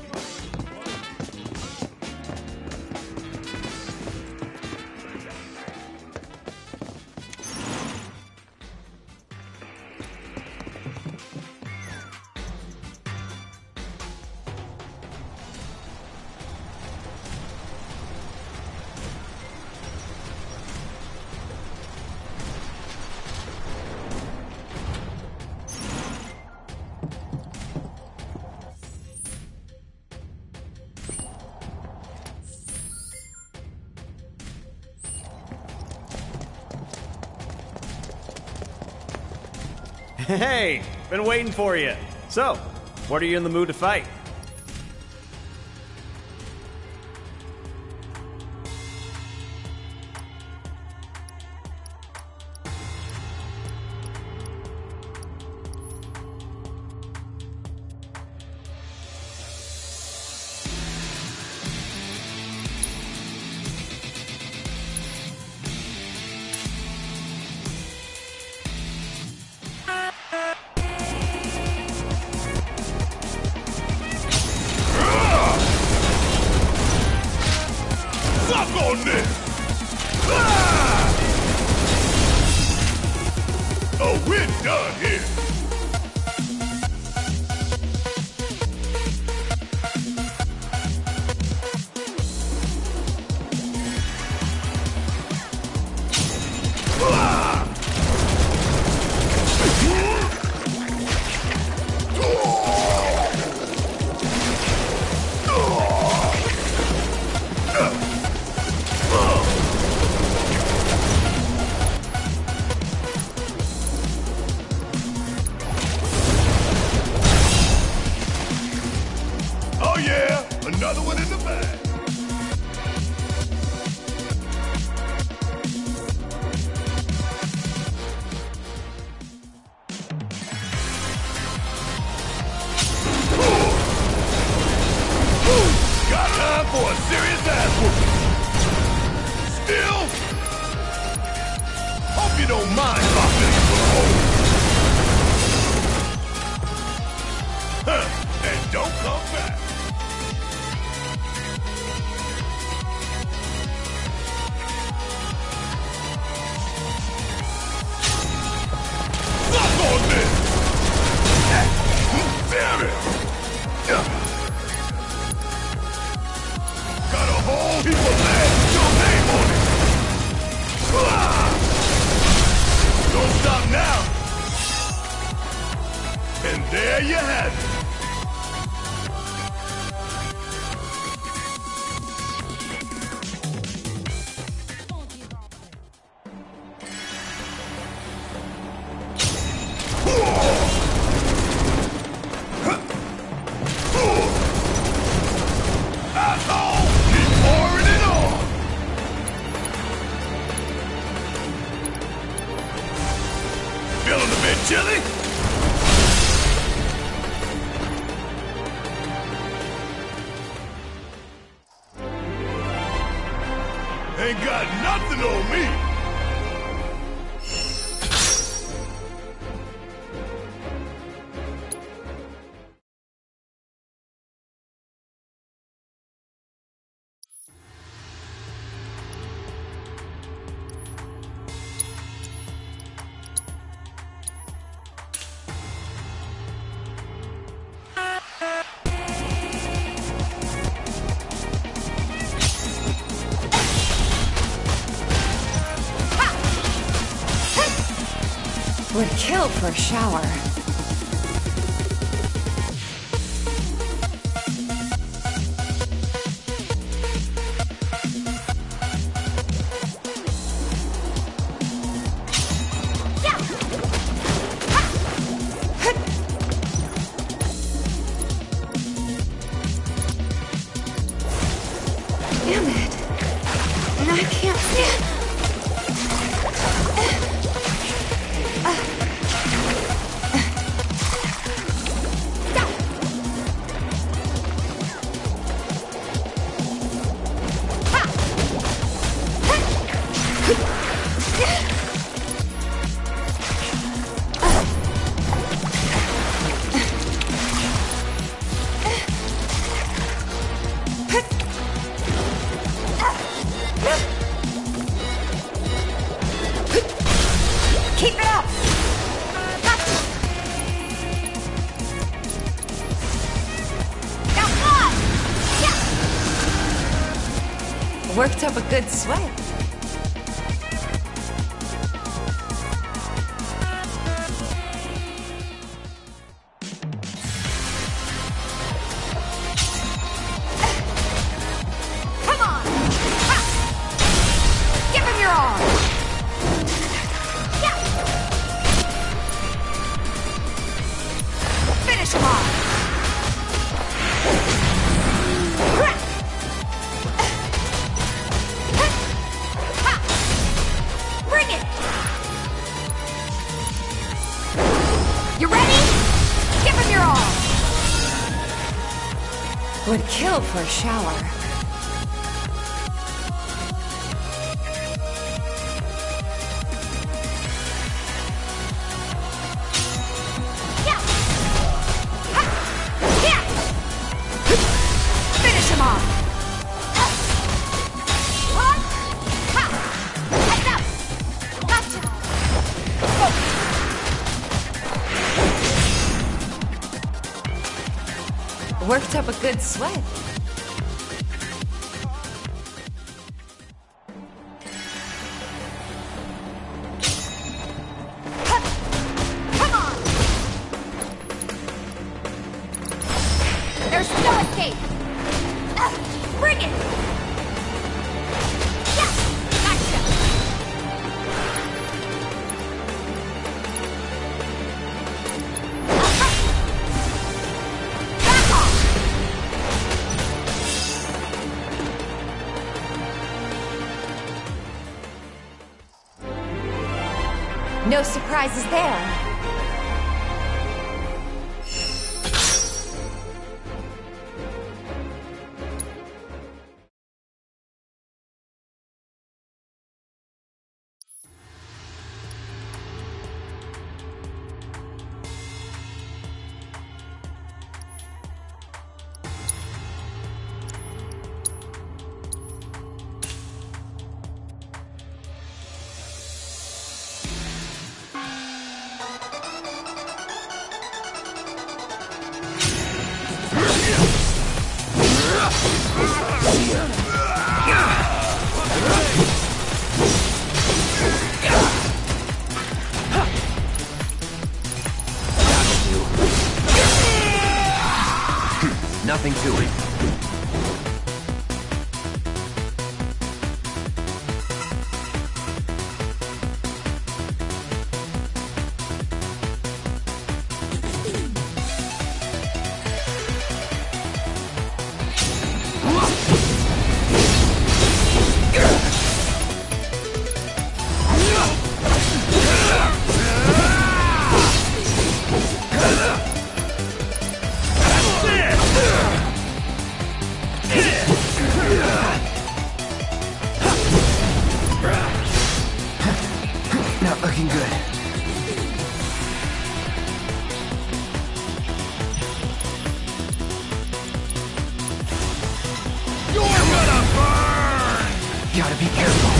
Hey, been waiting for you. So, what are you in the mood to fight? Suck on this! Ah! Oh, we're done here. Oh yeah, another one in the bag. Got time for a serious ass whooping. Still, hope you don't mind if I fill you full of holes. Huh, and don't come back. Suck on this! Damn it! Got a whole heap of land with your name on it! Don't stop now! And there you have it! Asshole! Keep pouring it on! Feeling a bit chilly? Ain't got nothing on me! Would kill for a shower. Damn it. And I can't see. Worked up a good sweat. Come on! Ha! Give him your all! Yeah! Finish him off! Bring it! You ready? Give him your all! Would kill for a shower. Finish him off! What? Ha! Enough! Gotcha! Worked up a good sweat. Come on! There's no escape! Bring it! Yeah! Gotcha! Back off! No surprises there. Nothing to it. Not looking good. You're gonna burn! Gotta be careful.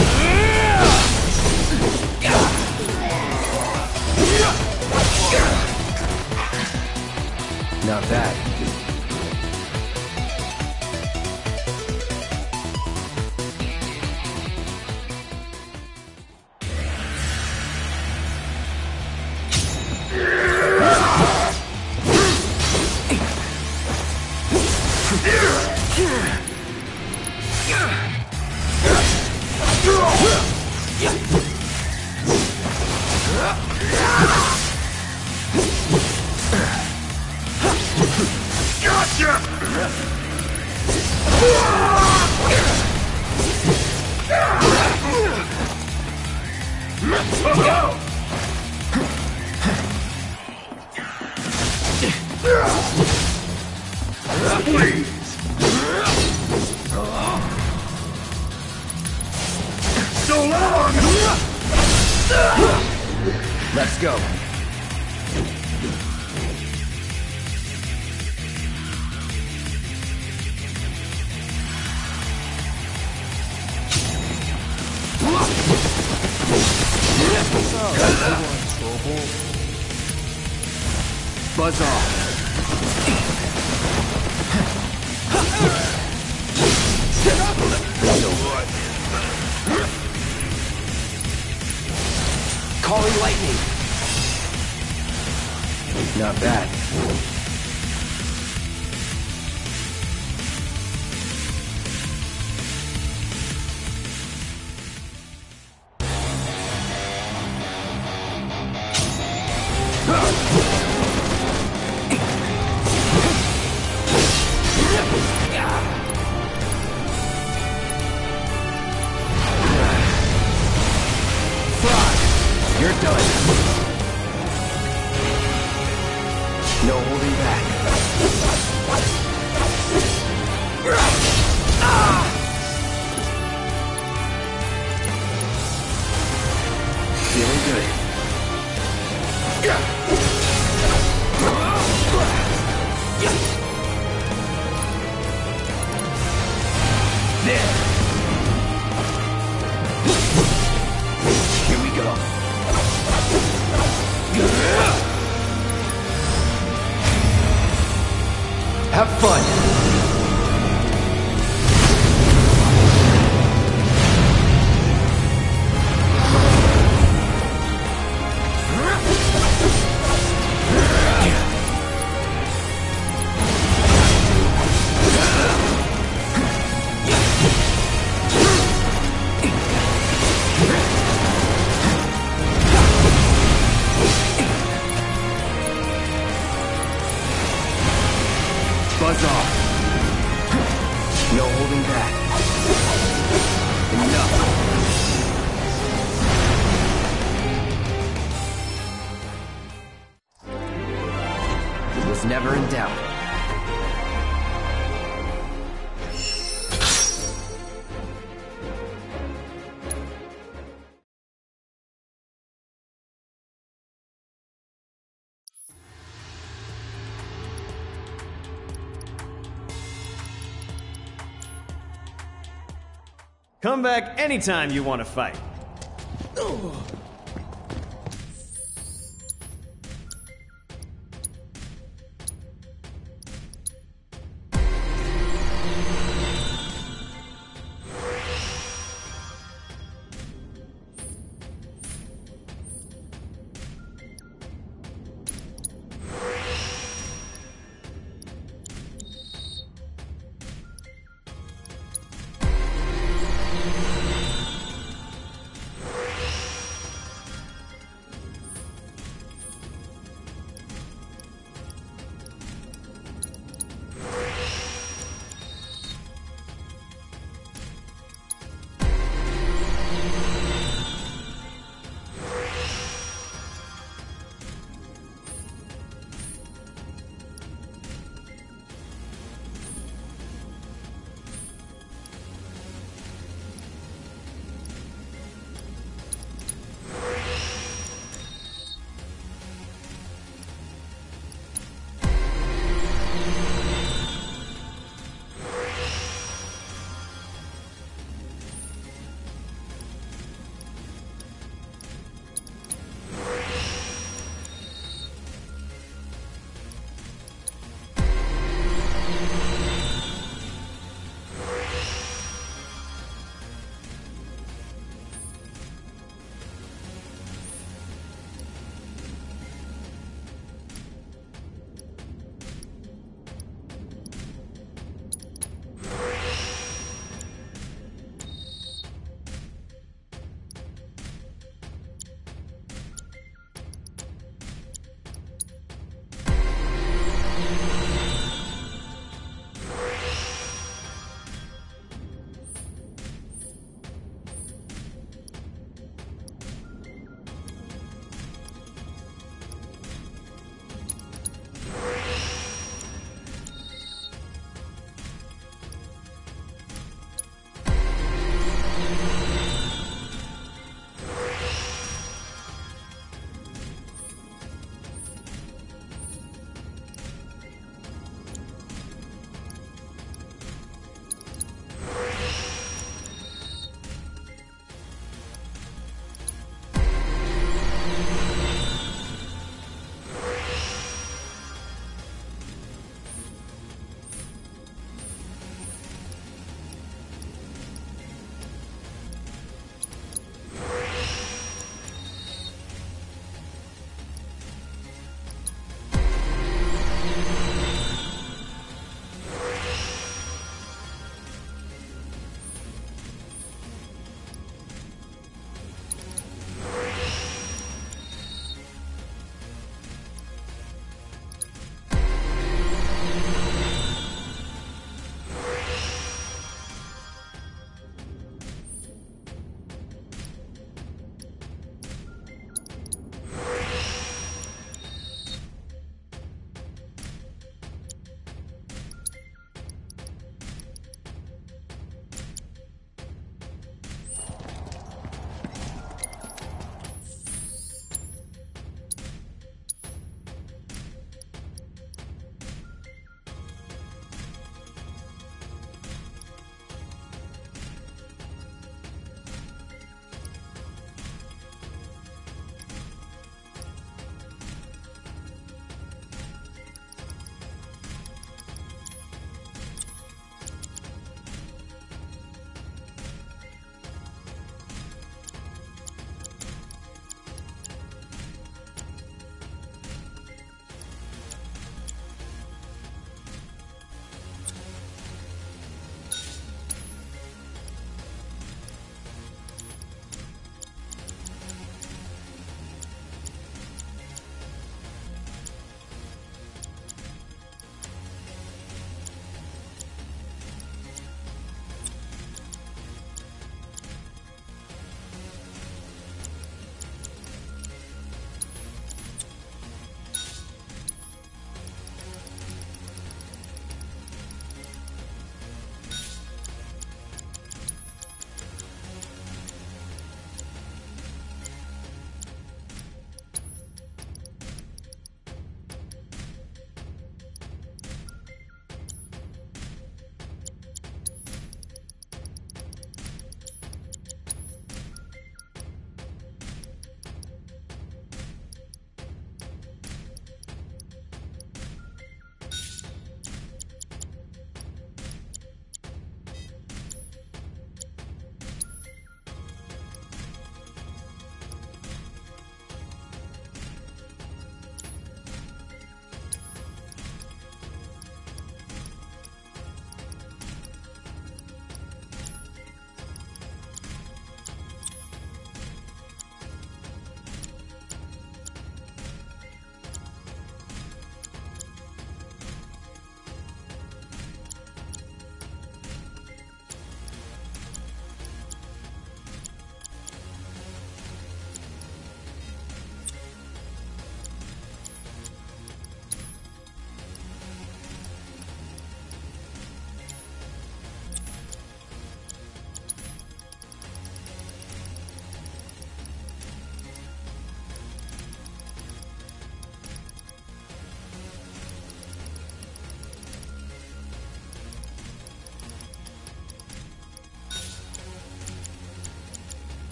Not bad. So long! Let's go. Buzz off. Calling lightning. Not bad. You're done. No holding back. Feeling good. There. Here we go. Have fun. Buzz off. No holding back. Enough. It was never in doubt. Come back anytime you want to fight.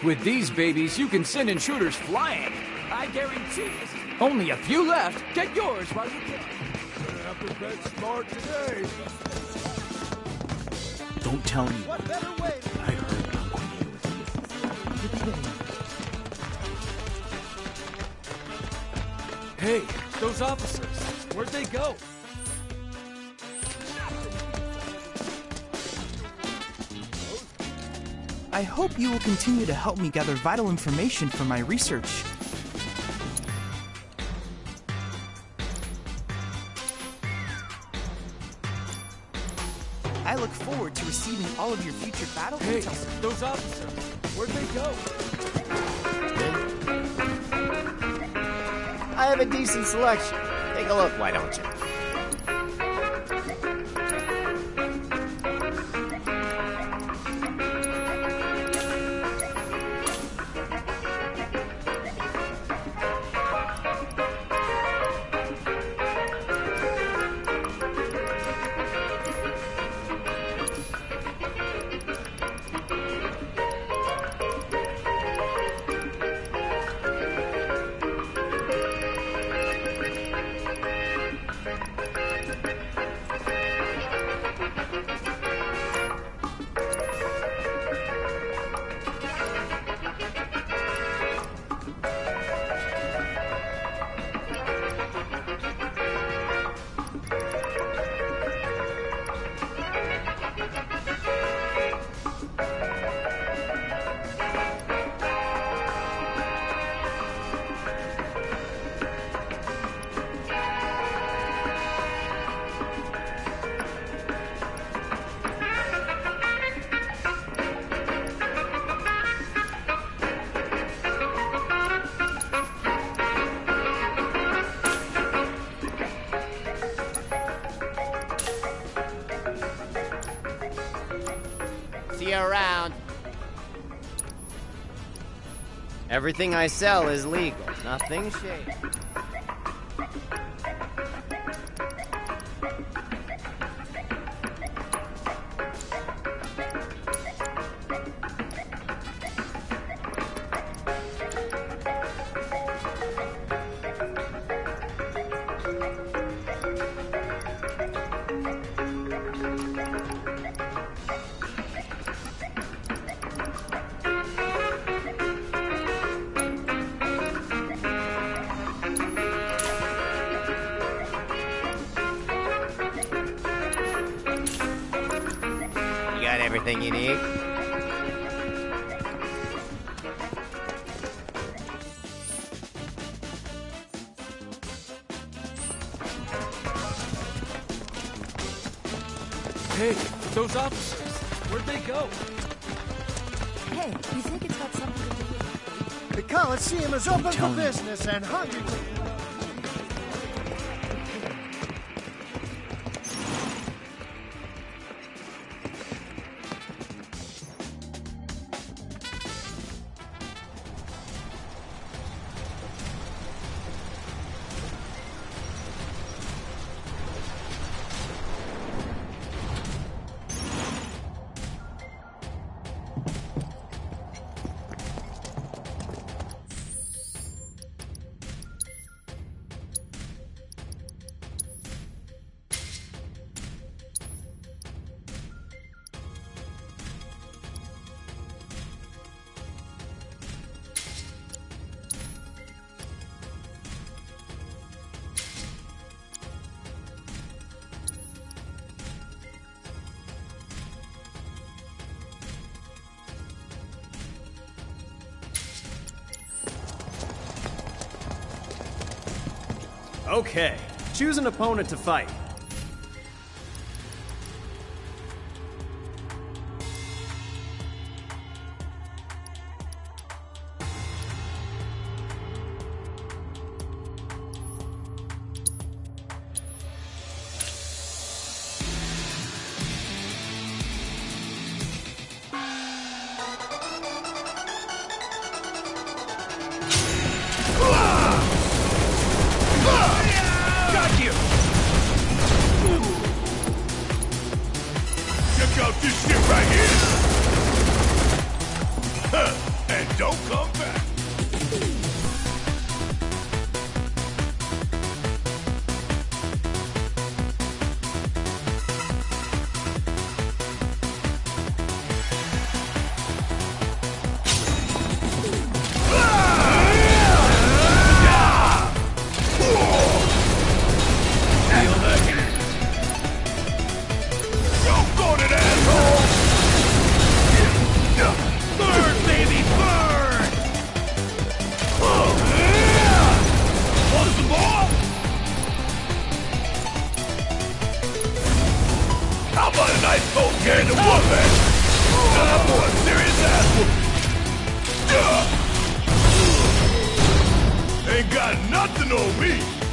With these babies, you can send intruders flying. I guarantee. Only a few left. Get yours while you can. Gonna have to bet smart today. Don't tell me. What better way? I heard Uncle Hey, those officers. Where'd they go? I hope you will continue to help me gather vital information for my research. I look forward to receiving all of your future battle Hey, intel. those officers. Where'd they go? I have a decent selection. Take a look, why don't you? See you around. Everything I sell is legal. Nothing shady. Everything you need. Hey, those officers. Where'd they go? Hey, you think it's got something to do with The Coliseum is open for Tell me. business and hungry. Okay, choose an opponent to fight. Got you! Okay, the woman. Time for a serious ass whooping. Ain't got nothing on me.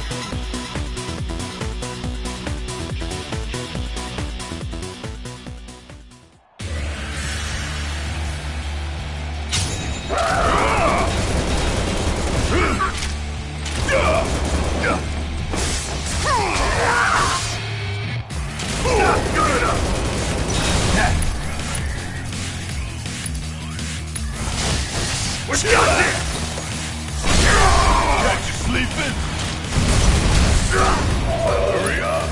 Catch you sleeping? Hurry up!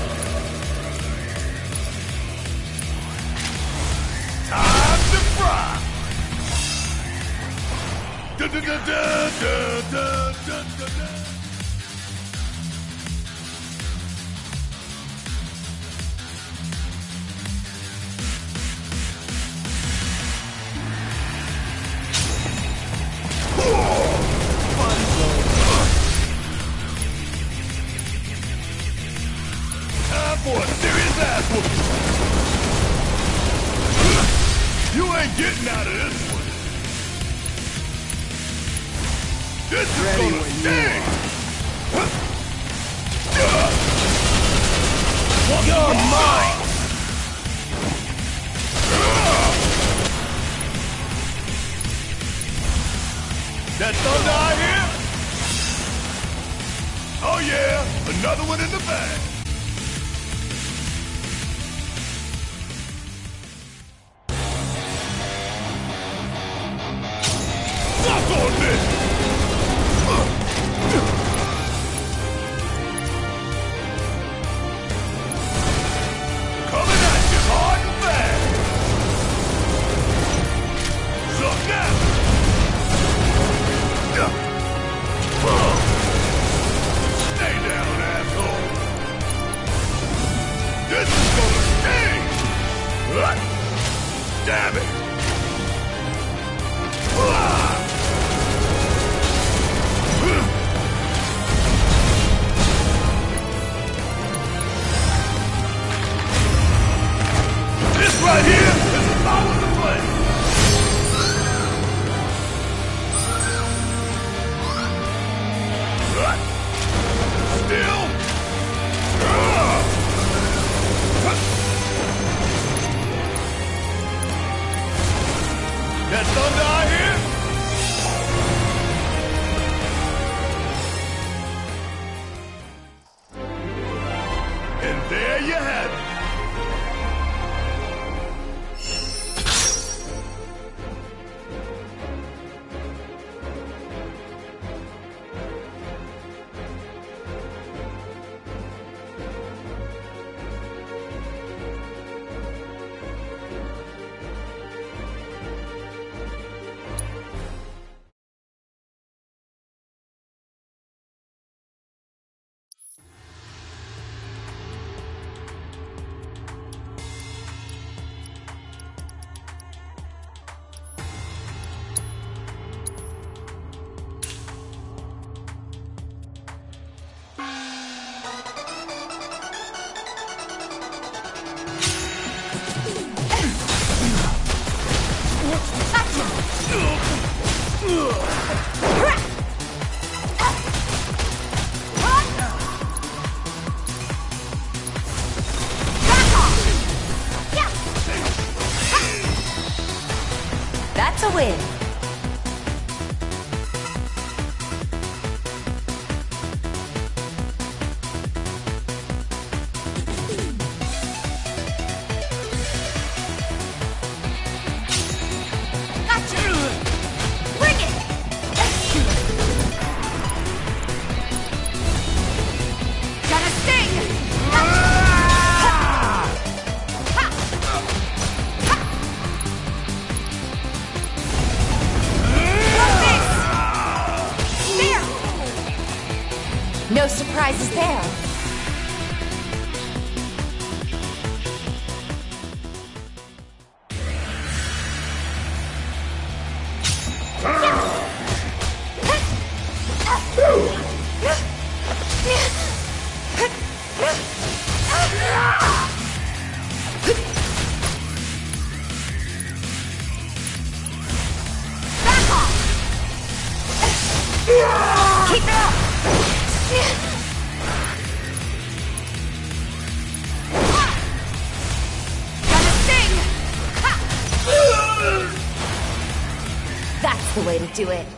Time to fry! Da da da da da da da da da. Time for a serious ass whooping. You ain't getting out of this one. This is gonna sting. You're mine. That thunder I hear? Oh yeah, another one in the bag. Fuck on this! Coming at you hard and fast. Suck now. Stay down, asshole. This is gonna sting. Damn it. This right here is the power of the flame. Still. That thunder I hear? And there you have it. That's a win. That's the way to do it.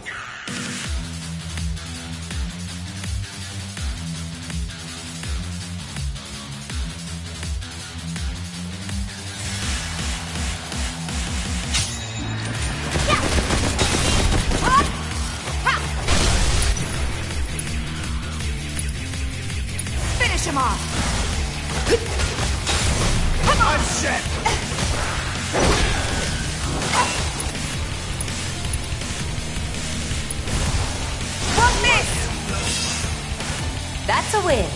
Finish him off! Come on! Shit! One miss! That's a win.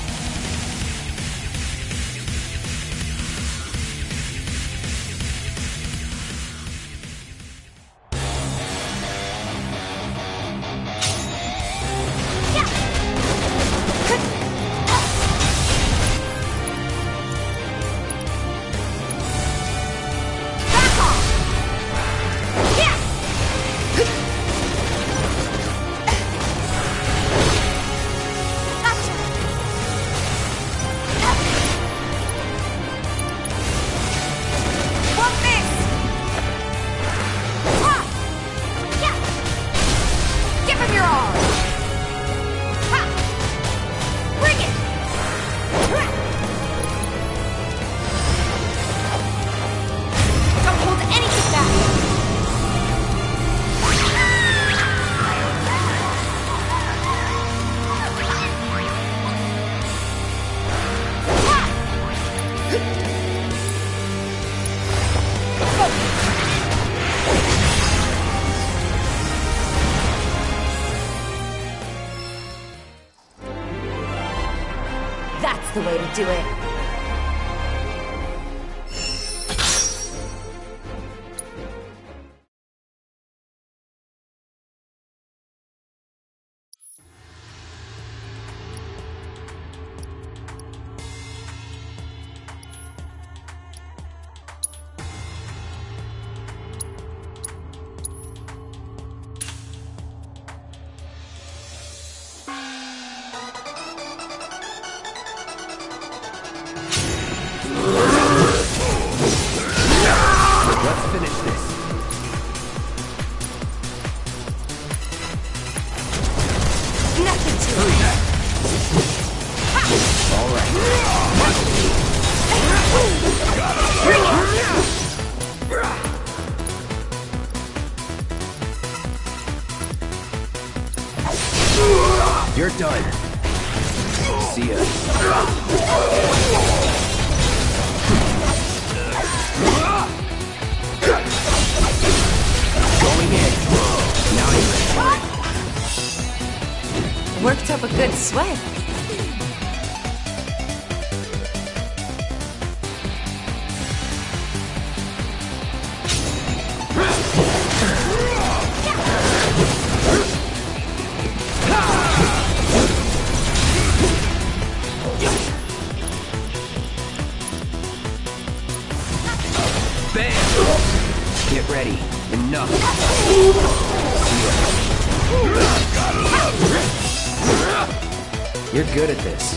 That's the way to do it. You're done. See ya. Going in. Now you're Worked up a good sweat. Get ready. Enough. You're good at this.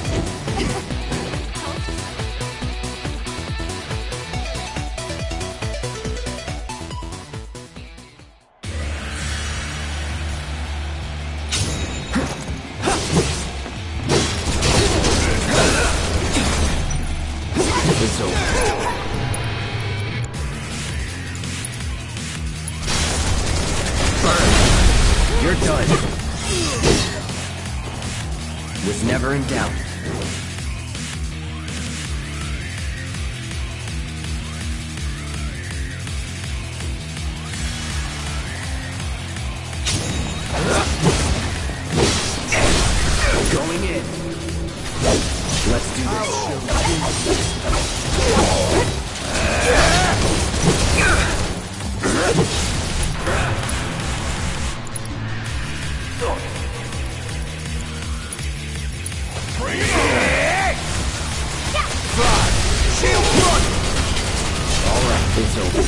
It's over. You're done. Was never in doubt. Going in. Let's do It's over.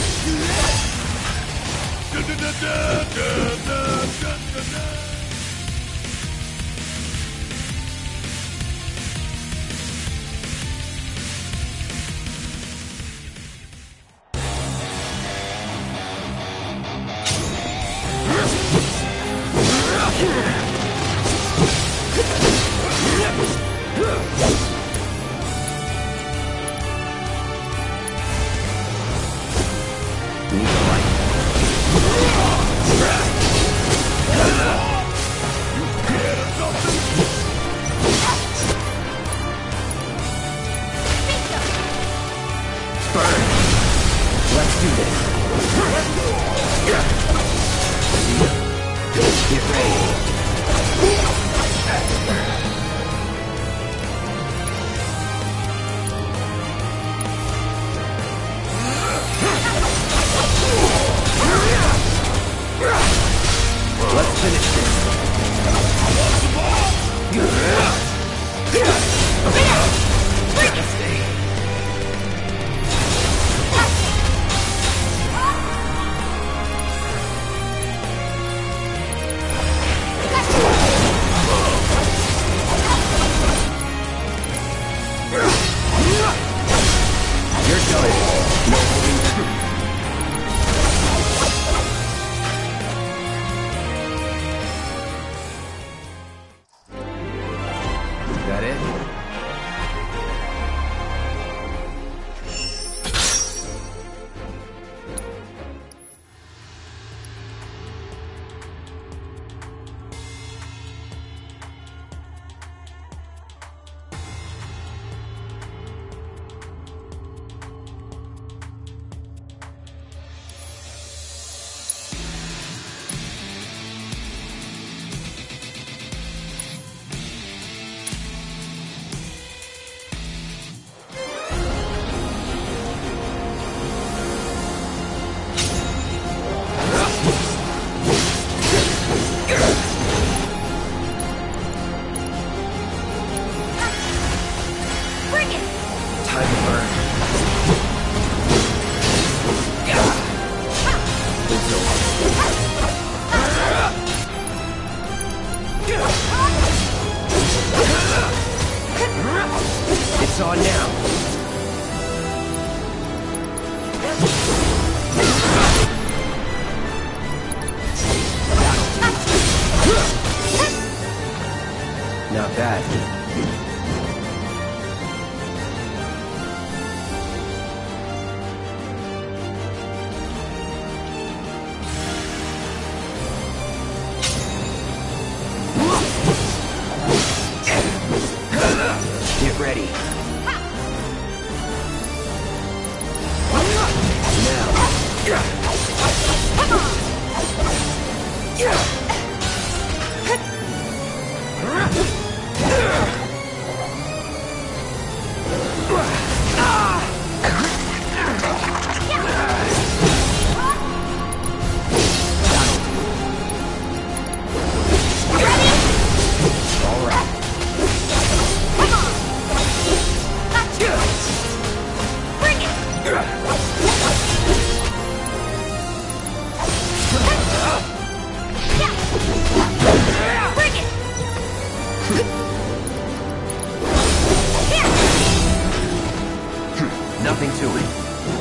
nothing to it.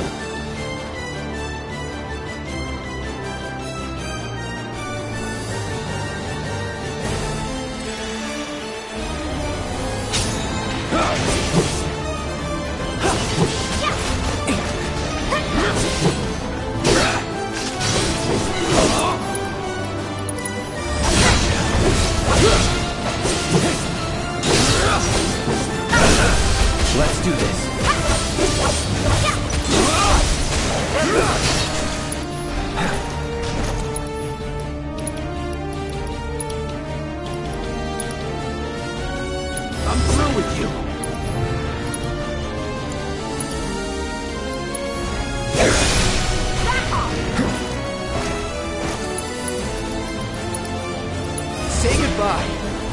Let's do this. I'm through with you. Say goodbye.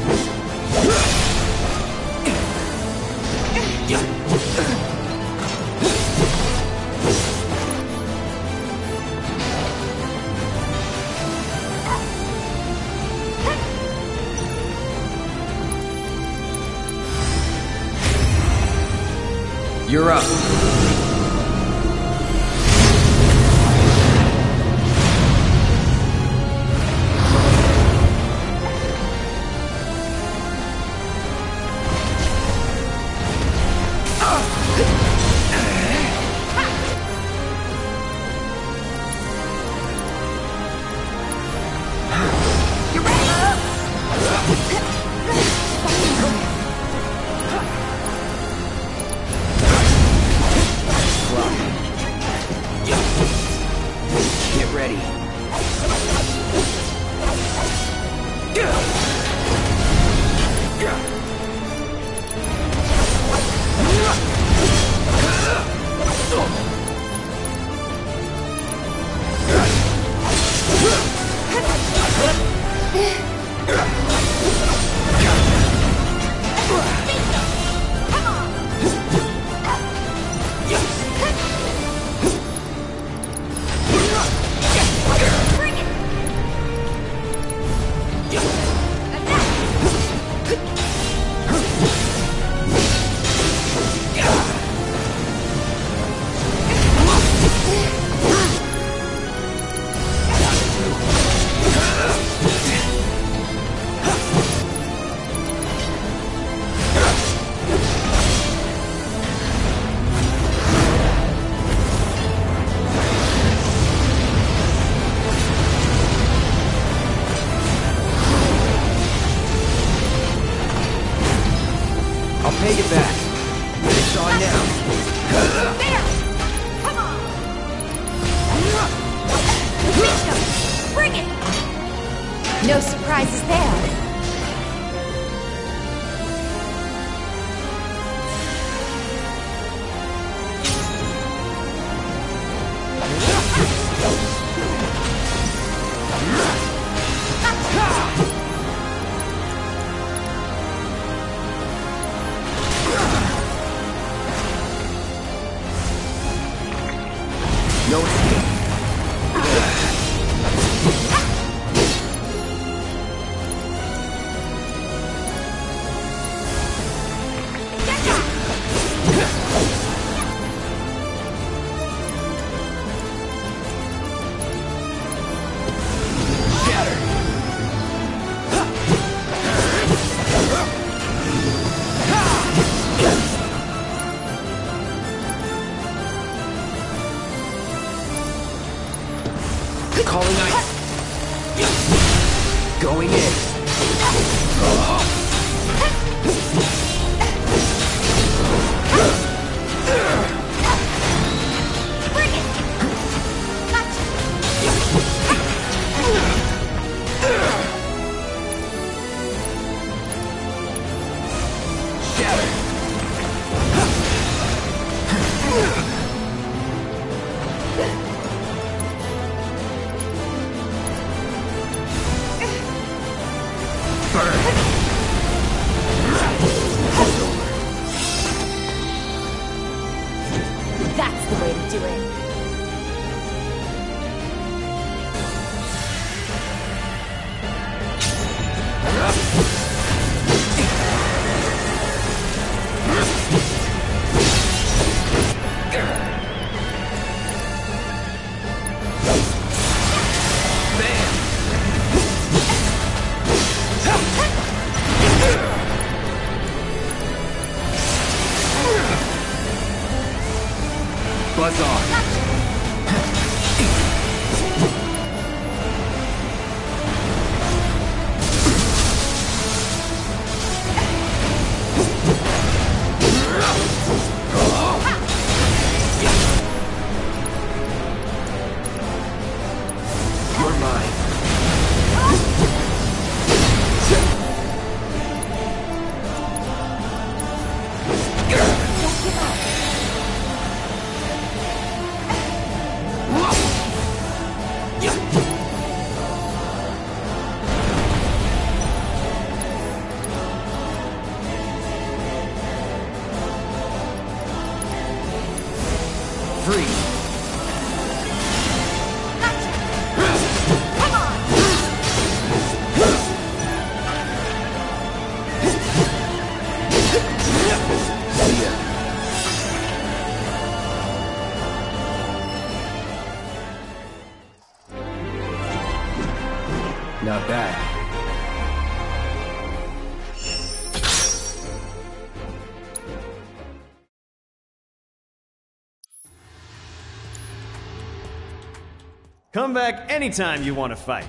You're up. Get ready. I'll pay you back. It's on now. There! Come on! Reach them! Bring it! No surprises there. No escape. Calling ice. Going in. Bring it! Gotcha! Shatter. That's the way to do it. buzz on. You're mine. Not bad. Come back anytime you want to fight.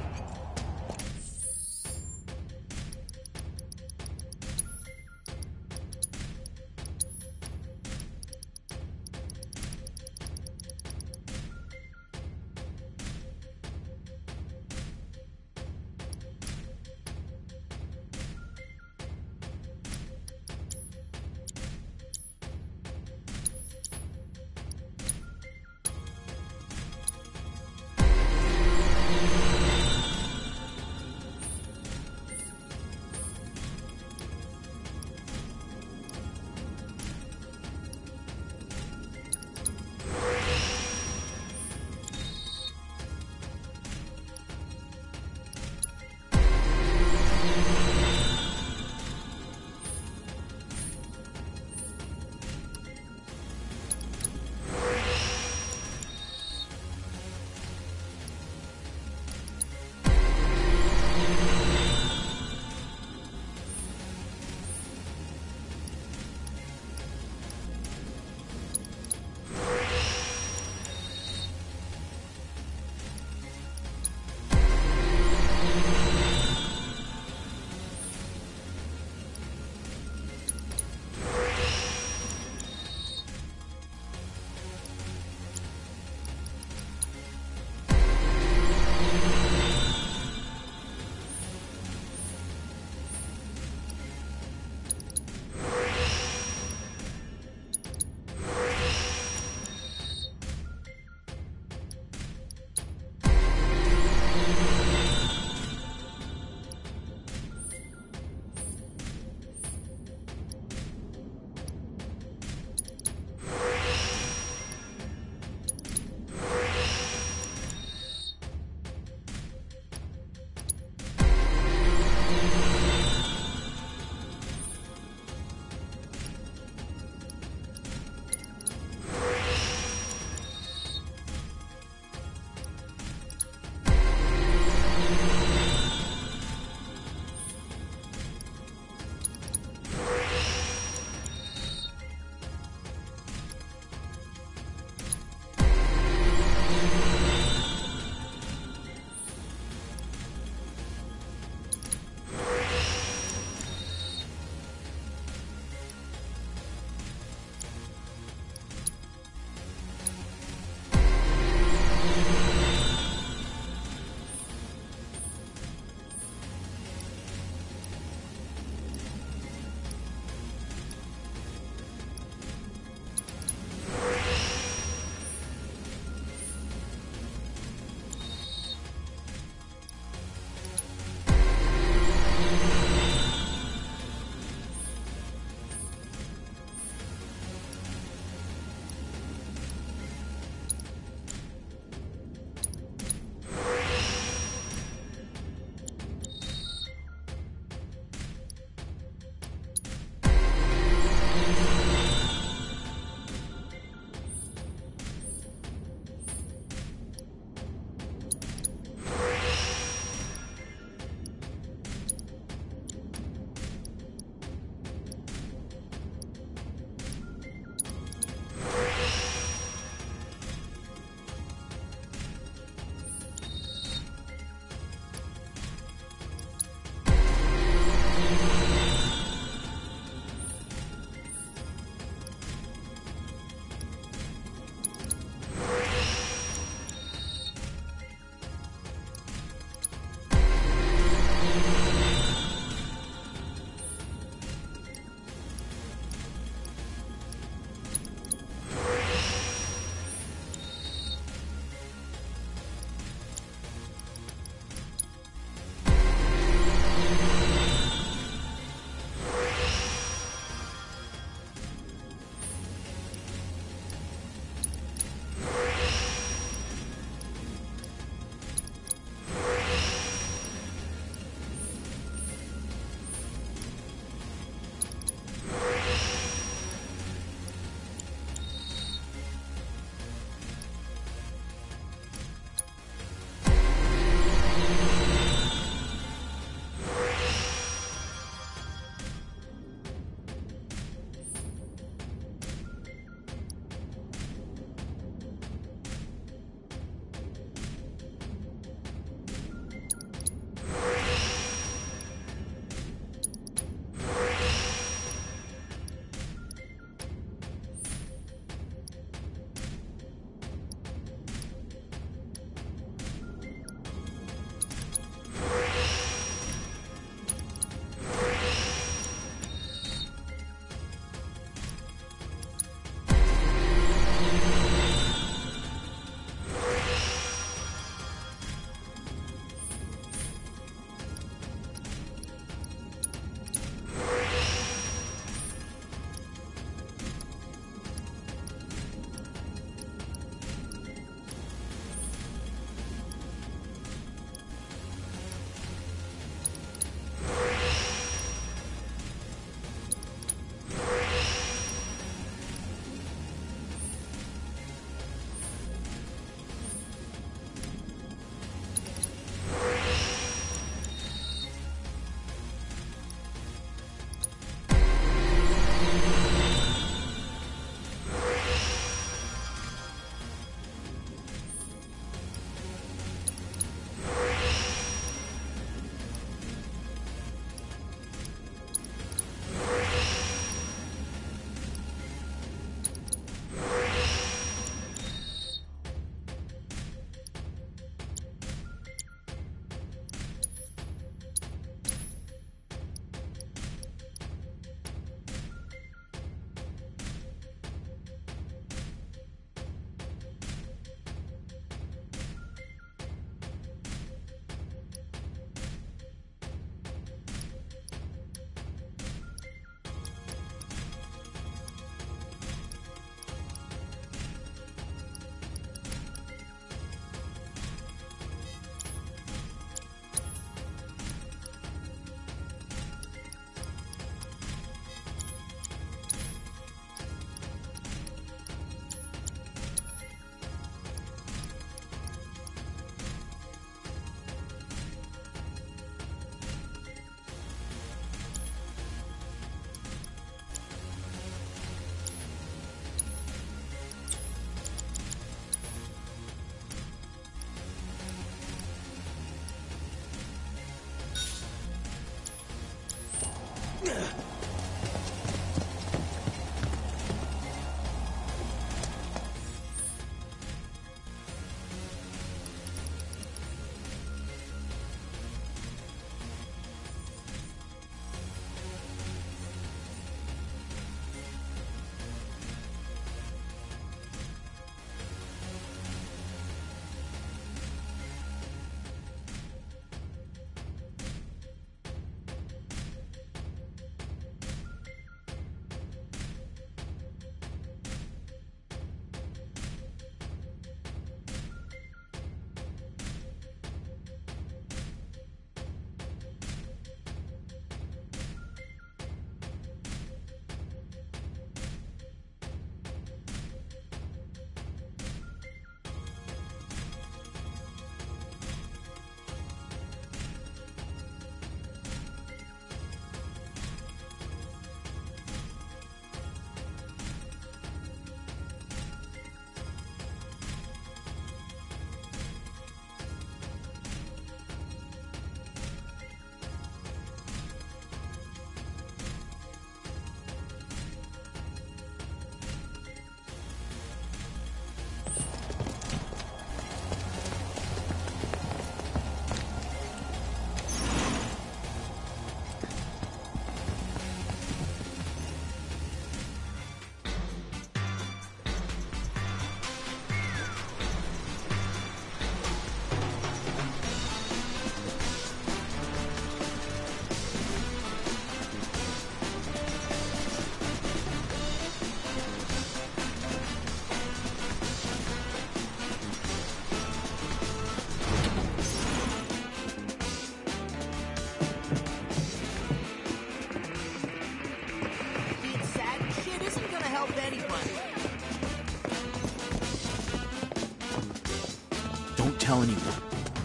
tell anyone.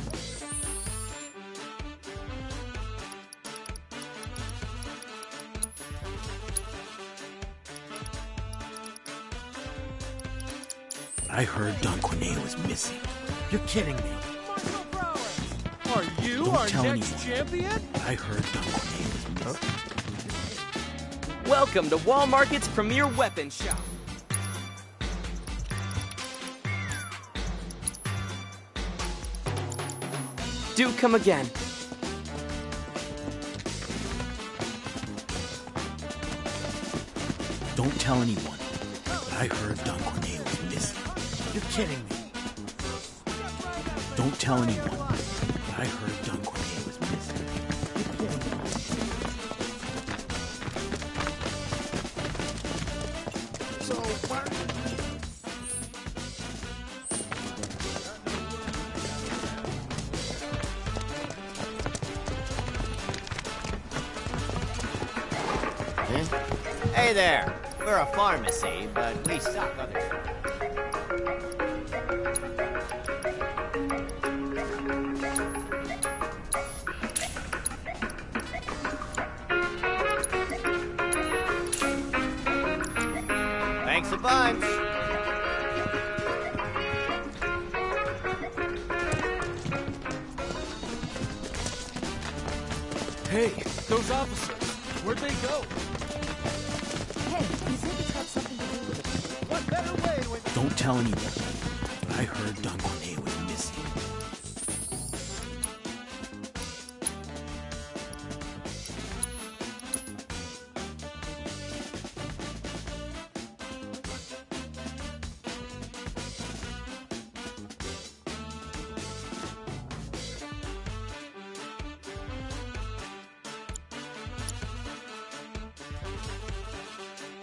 I heard Don Corneo was missing. You're kidding me. Are you Don't our tell next anyone. champion? I heard Don Corneo was missing. Welcome to Wall Market's premier weapon shop. Do come again. Don't tell anyone. But I heard Don Corneo was missing. You're kidding me. Don't tell anyone. But I heard Don Corneo was missing. So, why... Hey there. We're a pharmacy, but we stock other stuff. Thanks a bunch. Hey, those officers, where'd they go? Hey, you think it's got something to do with it? What better way to... Don't tell anyone. But I heard Don Corneo was